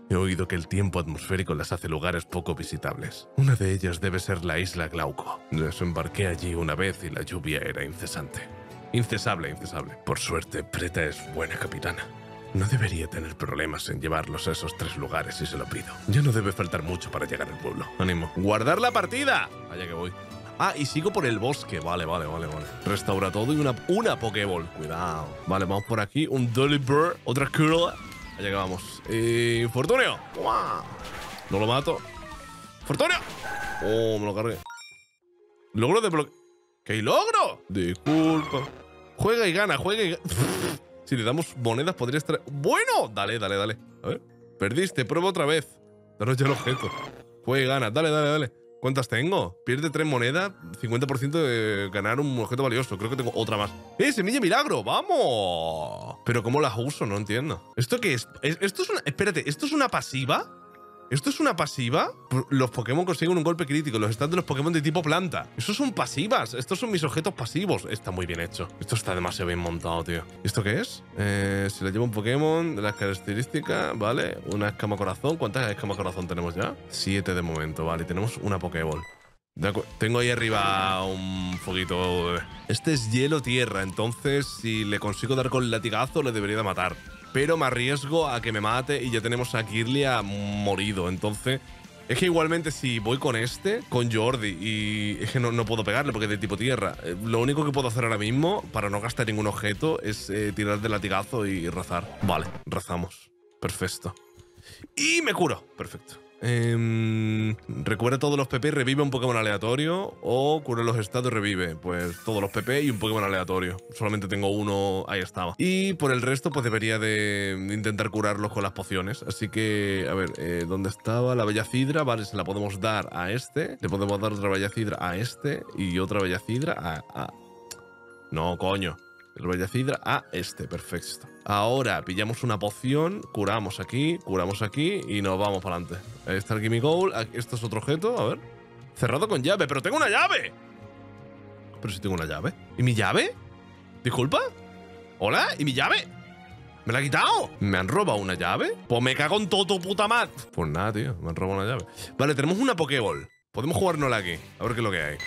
He oído que el tiempo atmosférico las hace lugares poco visitables. Una de ellas debe ser la isla Glauco. Desembarqué allí una vez y la lluvia era incesante. Incesable. Por suerte, Preta es buena capitana. No debería tener problemas en llevarlos a esos 3 lugares si se lo pido. Ya no debe faltar mucho para llegar al pueblo. ¡Ánimo! ¡Guardar la partida! Allá que voy. Ah, y sigo por el bosque. Vale. Restaura todo y una Pokéball. Cuidado. Vale, vamos por aquí. Un Dolly Bird. Otra Curl. Allá que vamos. ¡Fortunio! ¡Wow! No lo mato. ¡Fortunio! ¡Oh, me lo cargué! ¡Logro de bloque! ¿Qué logro? Disculpa. Juega y gana. Si le damos monedas podría estar... ¡Bueno! Dale. A ver. Perdiste. Prueba otra vez. Danos ya el objeto. Juega y gana. Dale. ¿Cuántas tengo? Pierde 3 monedas, 50% de ganar un objeto valioso. Creo que tengo otra más. ¡Semilla milagro! ¡Vamos! Pero ¿cómo las uso? No entiendo. ¿Esto qué es? ¿Esto es una... Espérate, ¿esto es una pasiva? ¿Esto es una pasiva? Los Pokémon consiguen un golpe crítico. Los stats de los Pokémon de tipo planta. Esos son pasivas. Estos son mis objetos pasivos. Está muy bien hecho. Esto está demasiado bien montado, tío. ¿Y esto qué es? Se le lleva un Pokémon de las características, ¿vale? Una escama corazón. ¿Cuántas escamas corazón tenemos ya? 7 de momento, vale. Y tenemos una Pokéball. Tengo ahí arriba un foguito. Este es hielo tierra. Entonces, si le consigo dar con el latigazo, le debería de matar. Pero me arriesgo a que me mate y ya tenemos a Kirlia morido. Entonces, es que igualmente si voy con Jordi, y es que no puedo pegarle porque es de tipo tierra. Lo único que puedo hacer ahora mismo, para no gastar ningún objeto, es tirar de latigazo y rezar. Vale, rezamos. Perfecto. Y me curo. Perfecto. Recuerda todos los PP y revive un Pokémon aleatorio. O cura los estados y revive. Pues todos los PP y un Pokémon aleatorio. Solamente tengo uno, ahí estaba. Y por el resto pues debería de intentar curarlos con las pociones. Así que, a ver, ¿dónde estaba? La Bellacidra, vale, se la podemos dar a este. Le podemos dar otra Bellacidra a este. Y otra Bellacidra a... No, coño. El Bellacidra a este, perfecto. Ahora pillamos una poción, curamos aquí y nos vamos para adelante. Ahí está el Gimme Goal. Esto es otro objeto, a ver. Cerrado con llave, pero tengo una llave. Pero si tengo una llave. ¿Y mi llave? ¿Disculpa? ¿Hola? ¿Y mi llave? ¿Me la ha quitado? ¿Me han robado una llave? Pues me cago en todo tu puta madre. Pues nada, tío, me han robado una llave. Vale, tenemos una Pokéball. Podemos jugárnosla aquí, a ver qué es lo que hay.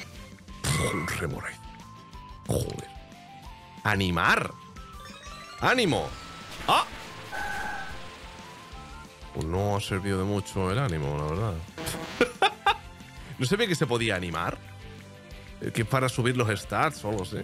Un Remoraid. Joder. ¡Animar! ¡Ánimo! ¡Ah! Pues no ha servido de mucho el ánimo, la verdad. No sabía que se podía animar. Que para subir los stats o algo así.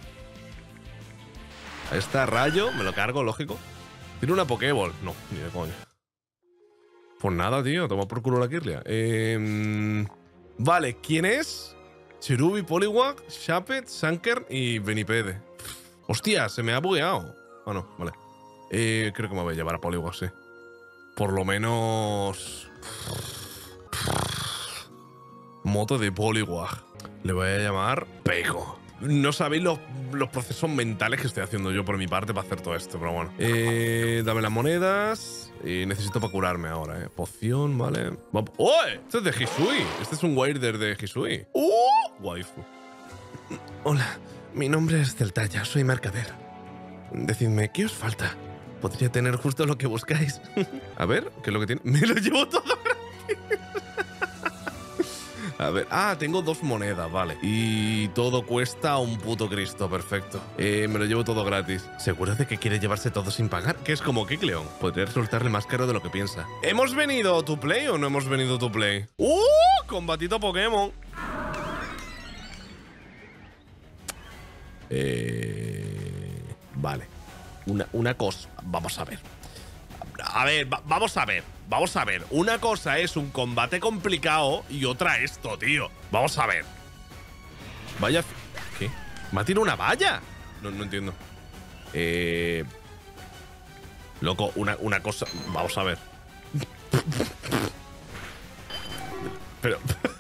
Ahí está, rayo. Me lo cargo, lógico. Tiene una Pokéball. No, ni de coña. Pues nada, tío. Toma por culo la Kirlia. Vale, ¿quién es? Cherubi, Poliwag, Shuppet, Sankern y Benipede. Hostia, se me ha bugueado. Ah, no, vale. Creo que me voy a llevar a Poliwag, sí. Por lo menos... Moto de Poliwag. Le voy a llamar Peco. No sabéis los procesos mentales que estoy haciendo yo por mi parte para hacer todo esto, pero bueno. Dame las monedas. Y necesito para curarme ahora, Poción, vale. ¡Oh! Este es de Hisui. Este es un Wilder de Hisui. Waifu. Hola. Mi nombre es Celtaya, soy mercader. Decidme, ¿qué os falta? Podría tener justo lo que buscáis. A ver, ¿qué es lo que tiene? Me lo llevo todo gratis. A ver, tengo 2 monedas, vale. Y todo cuesta un puto Cristo, perfecto. Me lo llevo todo gratis. ¿Seguro de que quiere llevarse todo sin pagar? Que es como Kecleon. Podría resultarle más caro de lo que piensa. ¿Hemos venido to play o no hemos venido to play? Combatito Pokémon. Vale. Una cosa. Vamos a ver. Vamos a ver. Una cosa es un combate complicado y otra esto, tío. Vamos a ver. Vaya. ¿Qué? ¿Me ha tirado una valla? No entiendo. Loco, una cosa. Vamos a ver. Pero.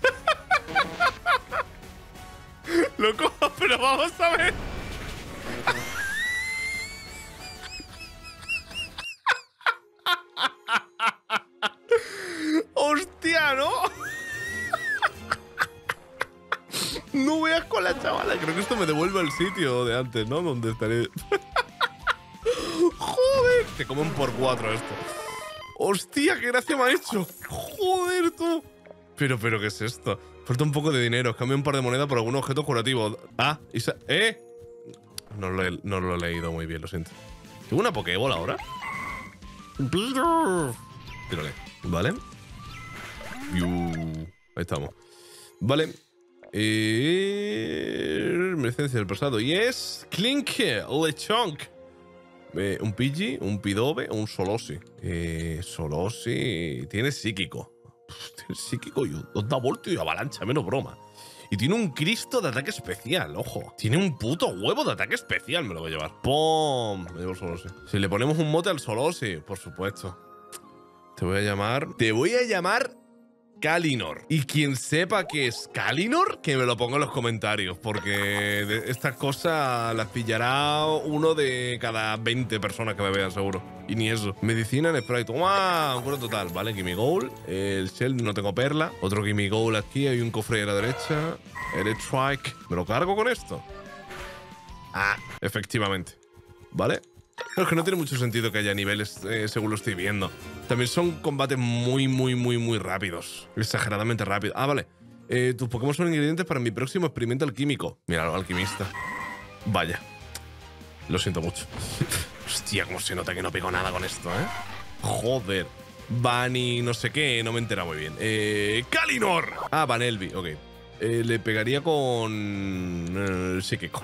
Loco, pero vamos a ver. Hostia, ¿no? No veas con la chavala. Creo que esto me devuelve al sitio de antes, ¿no? Donde estaré. Joder. Te comen por 4 esto. ¡Hostia, qué gracia me ha hecho! ¡Joder, tú! Pero, ¿qué es esto? Falta un poco de dinero. Cambia un par de monedas por algún objeto curativo. Ah, ¿eh? No lo he leído muy bien, lo siento. ¿Tengo una Pokéball ahora? Tírale. Vale. Ahí estamos. Vale. Mercencia del pasado. Y es Clink, Lechonk. Un Pidgey, un Pidove, un Solosi. Solosi tiene psíquico. Tiene psíquico y onda voltio y avalancha, menos broma. Y tiene un Cristo de ataque especial, ojo. Tiene un puto huevo de ataque especial, me lo voy a llevar. ¡Pum! Me llevo el Solosi. Si le ponemos un mote al Solosi, por supuesto. Te voy a llamar Kalinor. Y quien sepa qué es Kalinor, que me lo ponga en los comentarios, porque estas cosas las pillará uno de cada 20 personas que me vean, seguro. Y ni eso. Medicina en spray. ¡Toma! Un curo total. Vale, Gimme Gold. El Shell, no tengo perla. Otro Gimme Gold aquí. Hay un cofre a la derecha. Electrike. ¿Me lo cargo con esto? Ah, efectivamente. ¿Vale? Pero es que no tiene mucho sentido que haya niveles, según lo estoy viendo. También son combates muy rápidos. Exageradamente rápidos. Ah, vale. Tus Pokémon son ingredientes para mi próximo experimento alquímico. Míralo, alquimista. Vaya. Lo siento mucho. Hostia, cómo se nota que no pego nada con esto, ¿eh? Joder. Bani no sé qué, no me entera muy bien. ¡Kalinor! Ah, Vanelvi, ok. Le pegaría con... psíquico.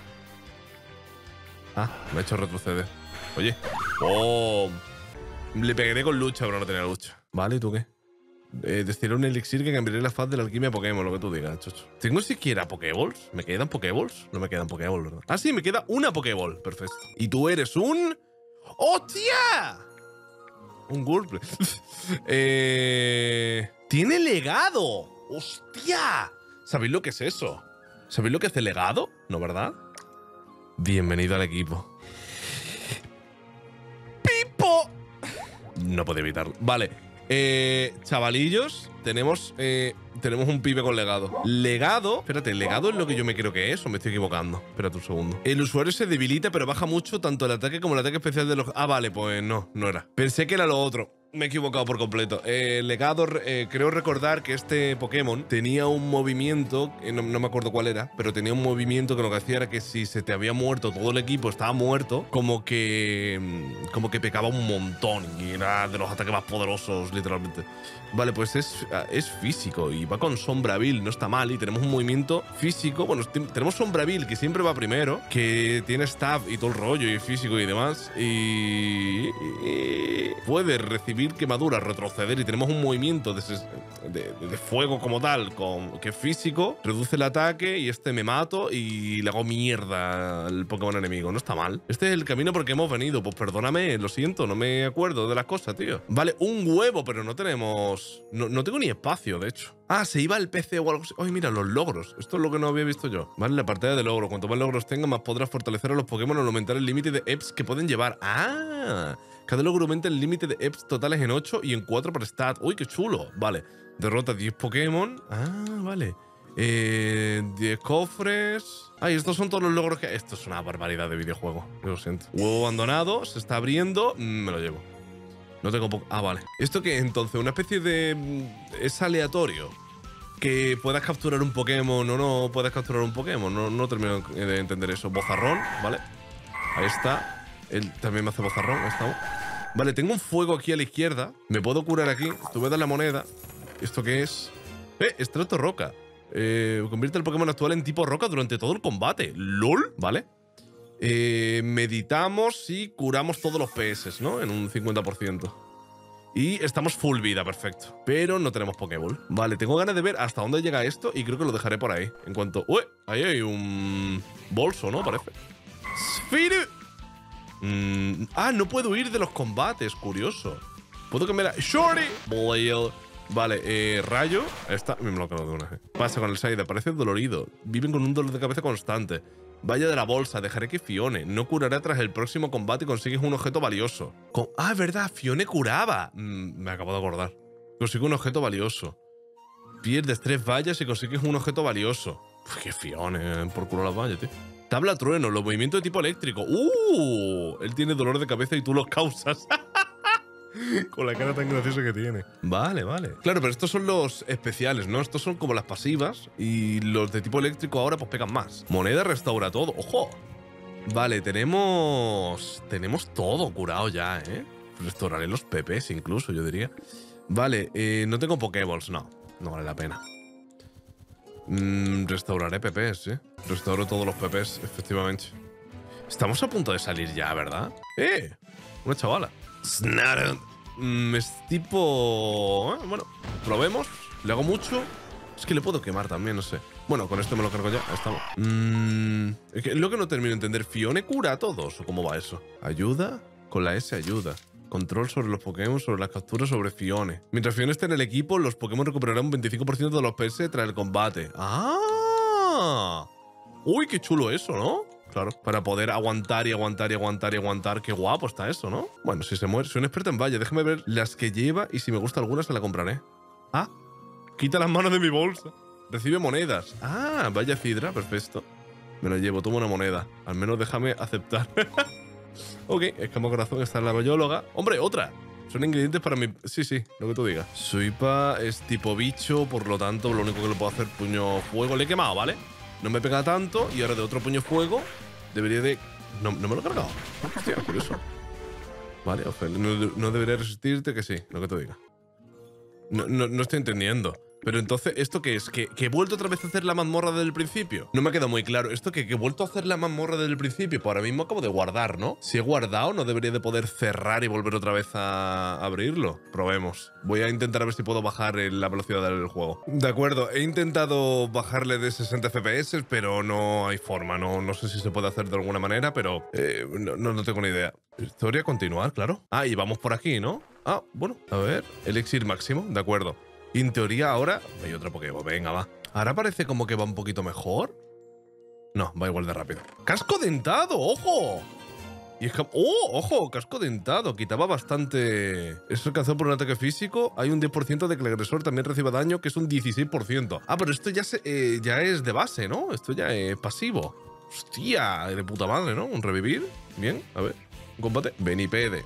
Ah, me ha hecho retroceder. Oye. ¡Oh! Le pegaré con lucha, pero no tenía lucha. Vale, ¿y tú qué? Destilar un elixir que cambiaré la faz de la alquimia Pokémon, lo que tú digas, chocho. ¿Tengo siquiera Pokéballs? ¿Me quedan Pokéballs? No me quedan Pokéballs, ¿verdad? Ah, sí, me queda una Pokéball. Perfecto. Y tú eres un... ¡Hostia! Un Gulple. ¡Tiene legado! ¡Hostia! ¿Sabéis lo que es eso? ¿Sabéis lo que hace legado? ¿No, verdad? Bienvenido al equipo. ¡Pipo! No puedo evitarlo. Vale. Chavalillos, tenemos un pibe con legado. Legado, espérate, legado es lo que yo me creo que es, o me estoy equivocando. Espérate un segundo. El usuario se debilita, pero baja mucho tanto el ataque como el ataque especial de los... Ah, vale, pues no era. Pensé que era lo otro. Me he equivocado por completo. Legado, creo recordar que este Pokémon tenía un movimiento, no me acuerdo cuál era, pero tenía un movimiento que lo que hacía era que si se te había muerto todo el equipo, estaba muerto, como que pecaba un montón y era de los ataques más poderosos, literalmente. Vale, pues es físico y va con Sombravil, no está mal. Y tenemos un movimiento físico. Bueno, tenemos Sombravil, que siempre va primero, que tiene staff y todo el rollo, y físico y demás. Y puede recibir quemaduras, retroceder. Y tenemos un movimiento de fuego como tal, que es físico, reduce el ataque. Y me mato y le hago mierda al Pokémon enemigo. No está mal. Este es el camino por el que hemos venido. Pues perdóname, lo siento, no me acuerdo de las cosas, tío. Vale, un huevo, pero no tenemos... No tengo ni espacio, de hecho. Ah, se iba al PC o algo así. Ay, mira, los logros. Esto es lo que no había visto yo. Vale, la partida de logros. Cuanto más logros tengas, más podrás fortalecer a los Pokémon al aumentar el límite de EPs que pueden llevar. ¡Ah! Cada logro aumenta el límite de EPs totales en 8 y en 4 por stat. ¡Uy, qué chulo! Vale. Derrota 10 Pokémon. Ah, vale. 10 cofres. Ay, estos son todos los logros que... Esto es una barbaridad de videojuego. Lo siento. Huevo abandonado. Se está abriendo. Me lo llevo. No tengo Ah, vale. ¿Esto qué? Entonces, una especie de... Es aleatorio. Que puedas capturar un Pokémon o no puedas capturar un Pokémon. No termino de entender eso. Bozarrón, ¿vale? Ahí está. Él también me hace bozarrón. Ahí estamos. Vale, tengo un fuego aquí a la izquierda. Me puedo curar aquí. Tú me das la moneda. ¿Esto qué es? Extracto roca. Convierte el Pokémon actual en tipo roca durante todo el combate. ¡Lol! ¿Vale? Meditamos y curamos todos los PS, ¿no? En un 50%. Y estamos full vida, perfecto. Pero no tenemos Pokéball. Vale, tengo ganas de ver hasta dónde llega esto y creo que lo dejaré por ahí. En cuanto... ¡Uy! Ahí hay un bolso, ¿no? Parece. ¡Sphere! No puedo huir de los combates. Curioso. Puedo cambiar a... ¡Shorty! Vale, rayo. Esta... Me lo acabo de una. Pasa con el Side. Parece dolorido. Viven con un dolor de cabeza constante. Vaya de la bolsa, dejaré que Fione. No curará tras el próximo combate y consigues un objeto valioso. Ah, verdad, Fione curaba. Me acabo de acordar. Consigue un objeto valioso. Pierdes 3 vallas y consigues un objeto valioso. Uf, qué Fione, por culo las vallas, tío. Tabla trueno, los movimientos de tipo eléctrico. Él tiene dolor de cabeza y tú los causas. Con la cara tan graciosa que tiene. Vale, vale. Claro, pero estos son los especiales, ¿no? Estos son como las pasivas y los de tipo eléctrico ahora pues pegan más. Moneda restaura todo. ¡Ojo! Vale, tenemos todo curado ya, ¿eh? Restauraré los PPs incluso, yo diría. Vale, no tengo Pokéballs, no. No vale la pena. Restauraré PPs, ¿eh? Restauro todos los PPs, efectivamente. Estamos a punto de salir ya, ¿verdad? Una chavala. Snarl. Es tipo... bueno, probemos. Le hago mucho. Es que le puedo quemar también, no sé. Bueno, con esto me lo cargo ya. Ahí estamos. Es que lo que no termino de entender. ¿Fione cura a todos o cómo va eso? ¿Ayuda? Con la S ayuda. Control sobre los Pokémon, sobre las capturas, sobre Fione. Mientras Fione esté en el equipo, los Pokémon recuperarán un 25% de los PS tras el combate. ¡Ah! Uy, qué chulo eso, ¿no? Claro, para poder aguantar y aguantar y aguantar y aguantar. Qué guapo está eso, ¿no? Bueno, si se muere. Soy un experto en valle. Déjame ver las que lleva y si me gusta alguna se la compraré. Ah, quita las manos de mi bolsa. Recibe monedas. Ah, vaya Cidra, perfecto. Me lo llevo, tomo una moneda. Al menos déjame aceptar. Ok, escama corazón, está en la bióloga. ¡Hombre, otra! Son ingredientes para mi... Sí, lo que tú digas. Suipa es tipo bicho, por lo tanto, lo único que le puedo hacer puño fuego. Le he quemado, ¿vale? No me pega tanto y ahora de otro puño fuego debería de... No me lo he cargado. Hostia, curioso. Vale, no debería resistirte, que sí, lo que tú digas. No estoy entendiendo. Pero entonces, ¿esto qué es? ¿Que he vuelto otra vez a hacer la mazmorra desde el principio? No me ha quedado muy claro. ¿Esto qué? ¿Que he vuelto a hacer la mazmorra desde el principio? Pues ahora mismo acabo de guardar, ¿no? Si he guardado, no debería de poder cerrar y volver otra vez a abrirlo. Probemos. Voy a intentar a ver si puedo bajar la velocidad del juego. De acuerdo, he intentado bajarle de 60 FPS, pero no hay forma. No sé si se puede hacer de alguna manera, pero no tengo ni idea. Historia continuar, claro. Ah, y vamos por aquí, ¿no? Ah, bueno, a ver. Elixir máximo, de acuerdo. Y en teoría ahora... Hay otra Pokémon, venga, va. Ahora parece como que va un poquito mejor. No, va igual de rápido. ¡Casco dentado! ¡Ojo! Y es que... ¡Oh! ¡Ojo! Casco dentado. Quitaba bastante... Es alcanzado por un ataque físico. Hay un 10% de que el agresor también reciba daño, que es un 16%. Ah, pero esto ya es de base, ¿no? Esto ya es pasivo. Hostia, de puta madre, ¿no? Un revivir. Bien, a ver. Un combate. Benipede.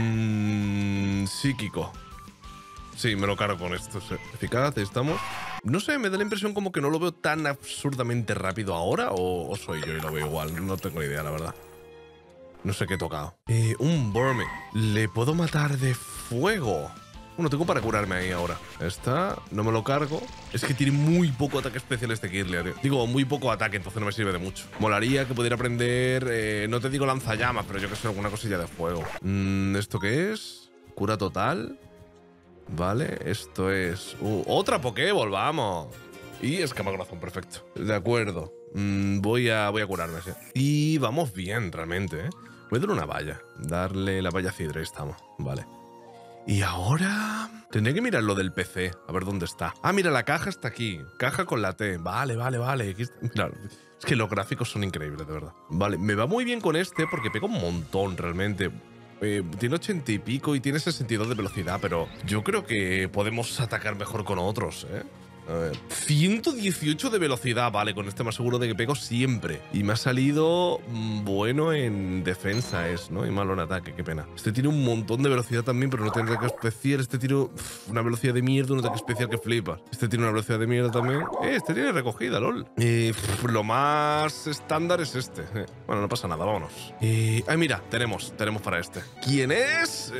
Psíquico. Sí, me lo cargo con esto. Eficaz, estamos. No sé, me da la impresión como que no lo veo tan absurdamente rápido ahora, o soy yo y lo veo igual. No tengo ni idea, la verdad. No sé qué he tocado. Un Burmy. ¿Le puedo matar de fuego? Bueno, tengo para curarme ahí ahora. Esta, no me lo cargo. Es que tiene muy poco ataque especial este Kirlia, tío. Digo, muy poco ataque, entonces no me sirve de mucho. Molaría que pudiera aprender... no te digo lanzallamas, pero yo que sé, alguna cosilla de fuego. ¿Esto qué es? Cura total. Vale, esto es... ¡otra Pokéball, vamos! Y escama corazón, perfecto. De acuerdo. Voy a curarme, sí. Y vamos bien, realmente, ¿eh? Voy a dar una valla. Darle la valla Cidra, ahí estamos. Vale. Y ahora... Tendré que mirar lo del PC, a ver dónde está. Ah, mira, la caja está aquí. Caja con la T. Vale. Aquí está. Claro, es que los gráficos son increíbles, de verdad. Vale, me va muy bien con este porque pega un montón, realmente. Tiene 80 y pico y tiene 62 de velocidad, pero yo creo que podemos atacar mejor con otros, ¿eh? A ver. 118 de velocidad, vale, con este más seguro de que pego siempre. Y me ha salido bueno en defensa, ¿no? Y malo en ataque, qué pena. Este tiene un montón de velocidad también, pero no tiene ataque especial. Este tiene una velocidad de mierda, un ataque especial que flipas. Este tiene una velocidad de mierda también. Este tiene recogida, lol. Lo más estándar es este. Bueno, no pasa nada, vámonos. Mira, tenemos para este. ¿Quién es?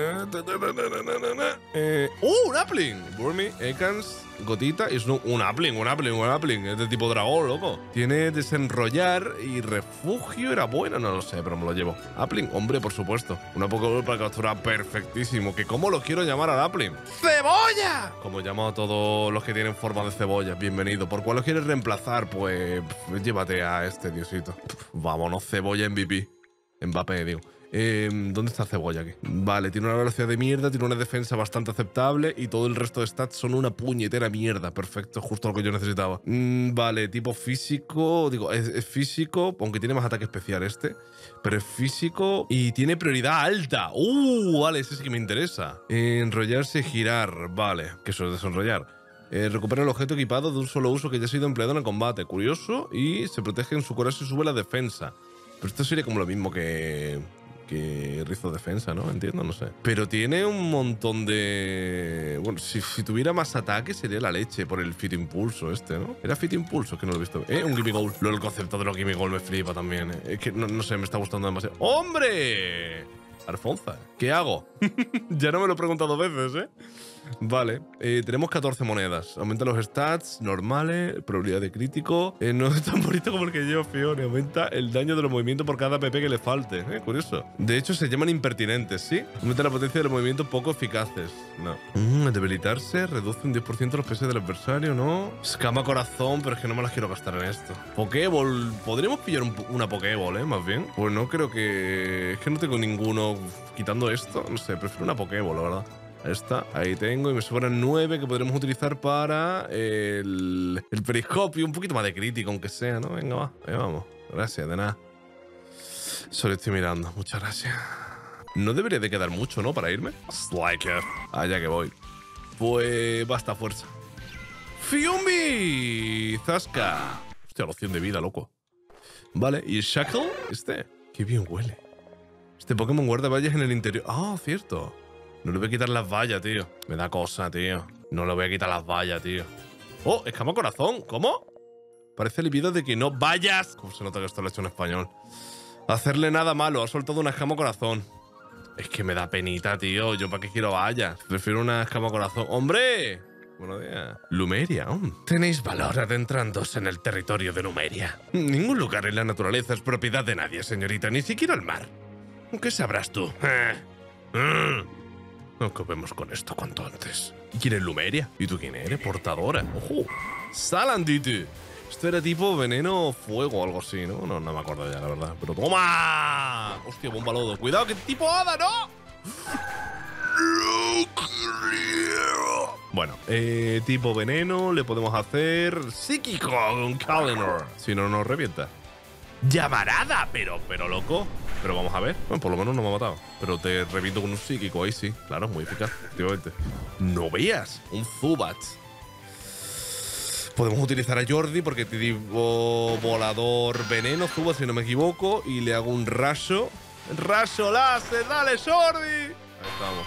Un Appling. Burmy, Ekans... Gotita y es un Appling. Es de tipo dragón, loco. Tiene desenrollar y refugio. Era bueno, no lo sé, pero me lo llevo. Appling, hombre, por supuesto. Una Pokéball para capturar perfectísimo. Que cómo lo quiero llamar al Appling. ¡Cebolla! Como llamo a todos los que tienen forma de cebolla. Bienvenido. ¿Por cuál lo quieres reemplazar? Pues llévate a este diosito. Vámonos, cebolla MVP. Mbappé, digo. ¿Dónde está Cebolla aquí? Vale, tiene una velocidad de mierda, tiene una defensa bastante aceptable y todo el resto de stats son una puñetera mierda. Perfecto, justo lo que yo necesitaba. Vale, tipo físico, digo, es físico, aunque tiene más ataque especial este, pero es físico y tiene prioridad alta. Vale, ese sí que me interesa. Enrollarse y girar, vale, que eso es desenrollar. Recupera el objeto equipado de un solo uso que ya ha sido empleado en el combate. Curioso, y se protege en su corazón y sube la defensa. Pero esto sería como lo mismo que que rizo defensa, ¿no? Entiendo, no sé. Pero tiene un montón de... Bueno, si tuviera más ataque sería la leche por el Fit Impulso este, ¿no? Era Fit Impulso, que no lo he visto. Un Gimme Goal. El concepto de los Gimme Goal me flipa también. Es que no sé, me está gustando demasiado. ¡Hombre! Alfonza, ¿qué hago? Ya no me lo he preguntado 2 veces, ¿eh? Vale, tenemos 14 monedas. Aumenta los stats normales, probabilidad de crítico. No es tan bonito como el que lleva Fione. Aumenta el daño de los movimientos por cada PP que le falte. Curioso. De hecho, se llaman impertinentes, ¿sí? Aumenta la potencia de los movimientos poco eficaces. No. Debilitarse, reduce un 10% los PS del adversario, ¿no? Escama corazón, pero es que no me las quiero gastar en esto. Pokéball. Podríamos pillar una Pokéball, más bien. Pues no creo que... Es que no tengo ninguno quitando esto. No sé, prefiero una Pokéball, la verdad. Esta, ahí tengo, y me sobran 9 que podremos utilizar para el periscopio. Un poquito más de crítico, aunque sea, ¿no? Venga, va, ahí vamos. Gracias, de nada. Solo estoy mirando, muchas gracias. No debería de quedar mucho, ¿no? Para irme. Sliker. Allá que voy. Pues basta fuerza. ¡Fiumbi! ¡Zasca! Hostia, loción de vida, loco. Vale, ¿y Shackle? Qué bien huele. Este Pokémon guarda vallas en el interior. Ah, cierto. No le voy a quitar las vallas, tío. Me da cosa, tío. No le voy a quitar las vallas, tío. ¡Oh! Escama corazón. ¿Cómo? Parece libido de que no vayas. ¿Cómo se nota que esto lo he hecho en español? Hacerle nada malo. Ha soltado una escama corazón. Es que me da penita, tío. ¿Yo para qué quiero vallas? Prefiero una escama corazón. ¡Hombre! Buenos días. Lumeria. Tenéis valor adentrándose en el territorio de Lumeria. Ningún lugar en la naturaleza es propiedad de nadie, señorita. Ni siquiera el mar. ¿Qué sabrás tú? Acabemos con esto cuanto antes. ¿Y quién es Lumeria? ¿Y tú quién eres? Portadora. ¡Ojo! ¡Salandite! Esto era tipo veneno fuego o algo así, ¿no? No me acuerdo ya, la verdad. Pero ¡toma! ¡Hostia, bomba lodo! ¡Cuidado, que tipo hada, ¿no? Bueno, tipo veneno le podemos hacer psíquico con Kalinor. Si no, nos revienta. Llamarada, pero loco. Pero vamos a ver. Bueno, por lo menos no me ha matado. Pero te reviento con un psíquico, ahí sí. Claro, muy eficaz, efectivamente. No veas, un Zubat. Podemos utilizar a Jordi porque te digo volador veneno, Zubat, si no me equivoco. Y le hago un rayo. ¡Rayo láser! ¡Dale, Jordi! Ahí estamos.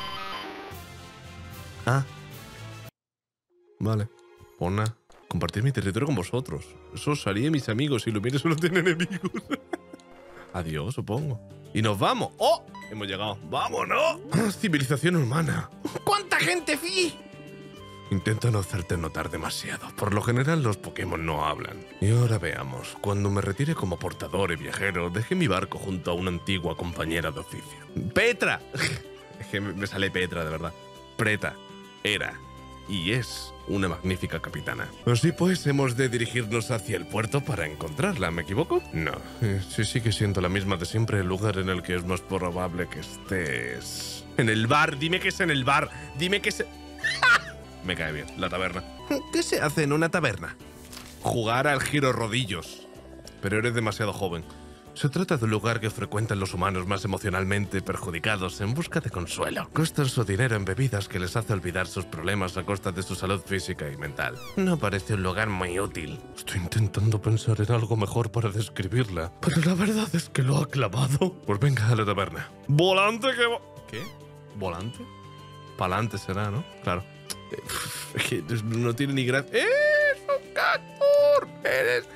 Ah. Vale. Pues nada. Compartir mi territorio con vosotros. Eso os haría mis amigos y Lumeria solo tiene enemigos. Adiós, supongo. Y nos vamos. ¡Oh! Hemos llegado. ¡Vámonos! Civilización humana. ¿Cuánta gente, Fi? Intento no hacerte notar demasiado. Por lo general, los Pokémon no hablan. Y ahora veamos. Cuando me retire como portador y viajero, dejé mi barco junto a una antigua compañera de oficio. ¡Petra! Es que me sale Petra, de verdad. Preta. Era. Y es una magnífica capitana. Así pues, hemos de dirigirnos hacia el puerto para encontrarla, ¿me equivoco? No, sí que siento la misma de siempre, el lugar en el que es más probable que estés. En el bar, dime que es en el bar, dime que es... Me cae bien, la taberna. ¿Qué se hace en una taberna? Jugar al giro rodillos. Pero eres demasiado joven. Se trata de un lugar que frecuentan los humanos más emocionalmente perjudicados en busca de consuelo. Gastan su dinero en bebidas que les hace olvidar sus problemas a costa de su salud física y mental. No parece un lugar muy útil. Estoy intentando pensar en algo mejor para describirla, pero la verdad es que lo ha clavado. Pues venga a la taberna. ¡Volante que va! ¿Qué? ¿Volante? Pa'lante será, ¿no? Claro. Es que no tiene ni gracia. ¡Es un cactur! ¡Eres...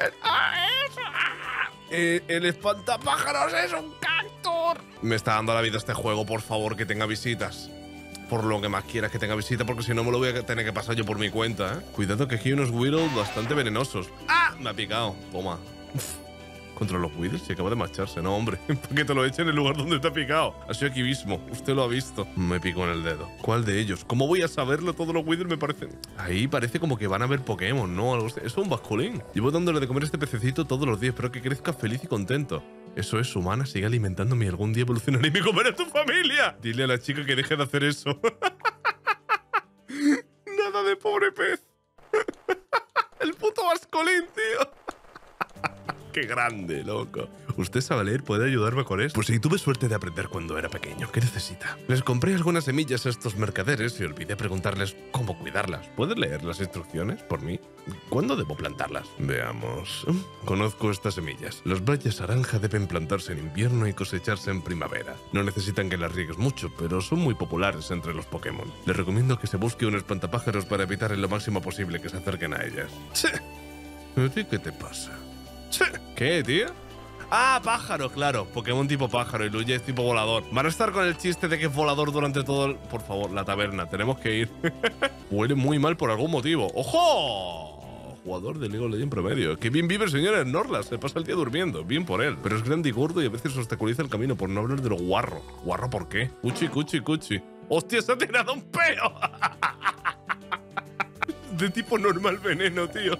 el espantapájaros es un cactus. Me está dando la vida este juego, por favor, que tenga visitas. Por lo que más quieras que tenga visitas, porque si no me lo voy a tener que pasar yo por mi cuenta, ¿eh? Cuidado que aquí hay unos Weedles bastante venenosos. ¡Ah! Me ha picado. Toma. Contra los Weedles se acaba de marcharse, no, hombre. ¿Para que te lo eche en el lugar donde te ha picado? Ha sido aquí mismo. Usted lo ha visto. Me picó en el dedo. ¿Cuál de ellos? ¿Cómo voy a saberlo? Todos los Weedles me parecen... Ahí parece como que van a ver Pokémon, ¿no? Algo así. Eso es un basculín. Llevo dándole de comer a este pececito todos los días. Espero que crezca feliz y contento. Eso es, humana. Sigue alimentándome y algún día evolucionaré y me comeré a tu familia. Dile a la chica que deje de hacer eso. Nada de pobre pez. El puto basculín, tío. ¡Qué grande, loco! ¿Usted sabe leer? ¿Puede ayudarme con esto? Pues sí, tuve suerte de aprender cuando era pequeño. ¿Qué necesita? Les compré algunas semillas a estos mercaderes y olvidé preguntarles cómo cuidarlas. ¿Puede leer las instrucciones por mí? ¿Cuándo debo plantarlas? Veamos. Conozco estas semillas. Las bayas naranja deben plantarse en invierno y cosecharse en primavera. No necesitan que las riegues mucho, pero son muy populares entre los Pokémon. Les recomiendo que se busque un espantapájaros para evitar en lo máximo posible que se acerquen a ellas. ¡Che! ¿A ti qué te pasa? ¡Che! ¿Qué, tío? ¡Ah, pájaro! Claro, Pokémon tipo pájaro y Luigi es tipo volador. Van a estar con el chiste de que es volador durante todo el... Por favor, la taberna, tenemos que ir. Huele muy mal por algún motivo. ¡Ojo! Jugador de League of Legends promedio. ¡Qué bien vive el señor Snorlax! Se pasa el día durmiendo. Bien por él. Pero es grande y gordo y a veces obstaculiza el camino, por no hablar de lo guarro. ¿Guarro por qué? Cuchi, cuchi, cuchi. ¡Hostia, se ha tirado un peo! De tipo normal veneno, tío.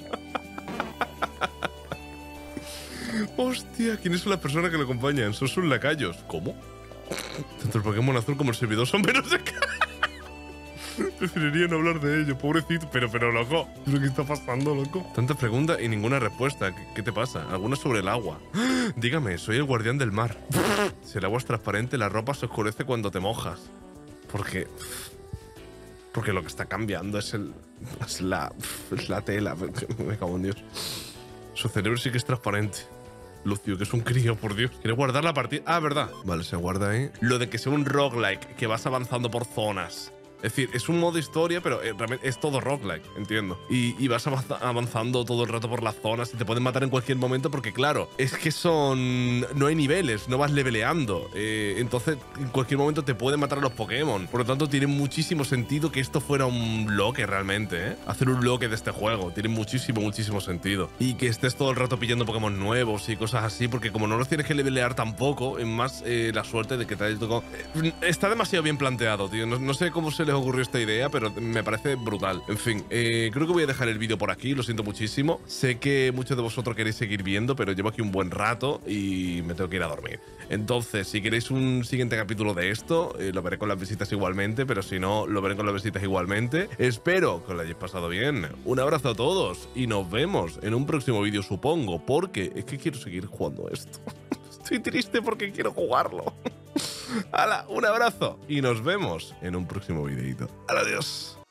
Hostia, ¿quiénes son las personas que lo acompañan? Son sus lacayos. ¿Cómo? Tanto el Pokémon azul como el servidor son menos de... Preferiría no hablar de ello, pobrecito. Pero, loco, ¿pero qué está pasando, loco? Tanta pregunta y ninguna respuesta. ¿Qué te pasa? Alguna sobre el agua. Dígame, soy el guardián del mar. Si el agua es transparente, la ropa se oscurece cuando te mojas. Porque lo que está cambiando es la tela. Me cago en Dios. Su cerebro sí que es transparente. Lucio, que es un crío, por Dios. ¿Quiere guardar la partida? Ah, ¿verdad? Vale, se guarda ahí. Lo de que sea un roguelike, que vas avanzando por zonas. Es decir, es un modo historia, pero realmente es todo roguelike, entiendo. Y vas avanzando todo el rato por las zonas y te pueden matar en cualquier momento porque, claro, es que no hay niveles, no vas leveleando. Entonces, en cualquier momento te pueden matar a los Pokémon. Por lo tanto, tiene muchísimo sentido que esto fuera un bloque realmente, ¿eh? Hacer un bloque de este juego. Tiene muchísimo sentido. Y que estés todo el rato pillando Pokémon nuevos y cosas así, porque como no los tienes que levelear tampoco, es más la suerte de que te haya tocado... Está demasiado bien planteado, tío. No sé cómo se les ocurrió esta idea, pero me parece brutal. En fin, creo que voy a dejar el vídeo por aquí, lo siento muchísimo. Sé que muchos de vosotros queréis seguir viendo, pero llevo aquí un buen rato y me tengo que ir a dormir. Entonces, si queréis un siguiente capítulo de esto, lo veré con las visitas igualmente, pero si no, lo veré con las visitas igualmente. Espero que lo hayáis pasado bien. Un abrazo a todos y nos vemos en un próximo vídeo, supongo, porque es que quiero seguir jugando esto. Estoy triste porque quiero jugarlo. ¡Hala! Un abrazo y nos vemos en un próximo videito. ¡Adiós!